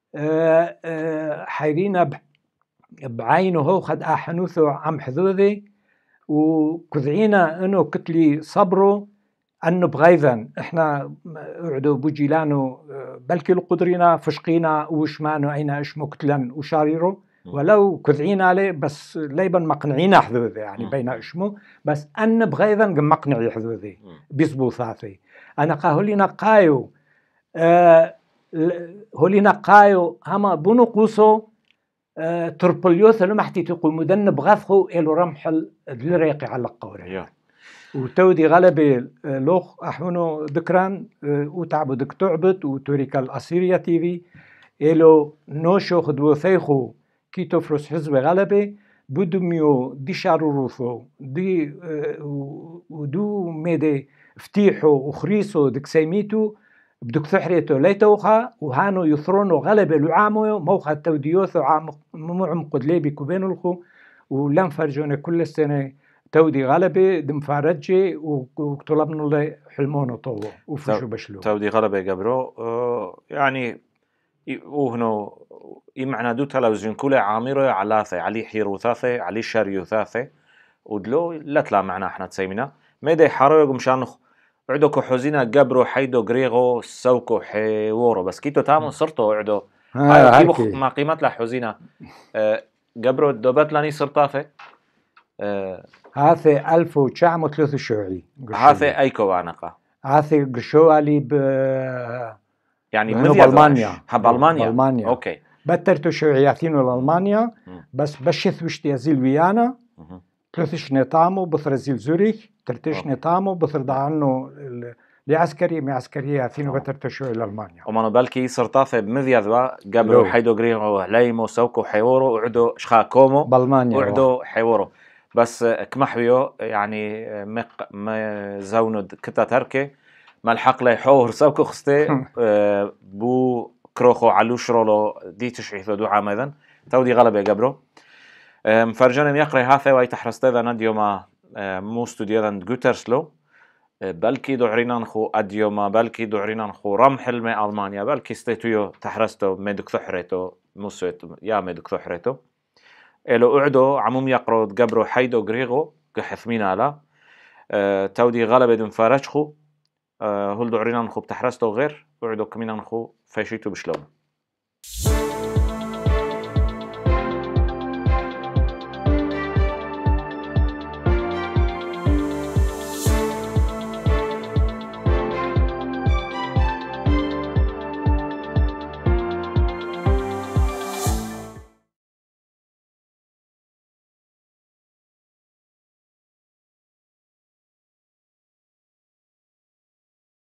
حيرينا بعينه هو خد أحنوثو عم حذوذي وكذعينا إنه كتلي صبرو أنه بغيظا إحنا قعدوا بوجيلانو بلكي القدرينا فشقينا وشمانو أينا إش مكتلن وشاريرو ولو كذعينا عليه بس ليبن مقنعين حذوذي يعني بين إشمو بس أن بغيظا مقنعي حذوذي بيصبوثاثي أنا قاهولينا قايو هولينا قايو هما بونو قوسو تربليوث لمحتي تقول مدن بغثخو إلو رمحل الريقي على القوري وتودي غلبي لوخ أحونو ذكران وتعبو دك تعبت وتوريك الأسيريا تي في إلو نوشو خدو ثيخو كي تفرس حزب غلبي بدميو دي شاروروثو دي ودو ميدي فتيحو وخريسو دك سيميتو بدك ثحريتو ليتوخا وهانو يثرونو غلبة لعامو موخا توديوثو معم قدليبي كوبينو الخو ولم فرجوني كل سنة تودي غلبة دم فارجي وطلبنا له حلمونو طوو وفشو بشلو تودي غلبة جبرو يعني وهنو يمعنى دو تلوزيون كله عامره علاثة علي حيروثاثة علي شريوثاثة ودلو لا تلا معنا احنا تسيمنا ميدي حرق مشان عدو حزينة جبرو حيدو-Grigo سوكو حيورو بس كيتو تامو صرتو عدو ما قيمت له حزينة جبرو دوبت لاني صرطافة هذا 1903 هذا ايكو عنقه هذا قشوالي ب يعني بألمانيا بألمانيا اوكي بترتو شوعياتينو لألمانيا بس بشث وشتي ازيل ويانا تلثش نطامو بثر ازيل زوريخ ترتش نطامو بثر دعنو لعسكري معسكرية ثينو بترتو شوعي لألمانيا ومانو بالكي صرطافة بمذيذ جبرو حيدو-Grigo ليمو سوكو حيورو وعدو شخا كومو بألمانيا وعدو حيورو بس كمحويو يعني ما زوند كتا تركي ما الحق لي حور سوكو خستي بو كروخو علو شرولو دي تشعيثو دو عام اذن تودي غلب يا جبرو مفرجان يقري هاثي واي تحرستي ذا نديو ما مو ستوديو ذا ندقوترسلو بلكي دعرينا نخو اديو ما بلكي دعرينا نخو رمحل مي ألمانيا بلكي ستيتويو تحرستو ميدوك ثحريتو موسويتو يا ميدوك ثحريتو إلو أعدو عموم يقرو جبرو حيدو-Grigo كحثمين على تودي غلبة دم فارجخو هل دعرينا نخو بتحرستو غير أعدو كمينا نخو فيشيتو بشلون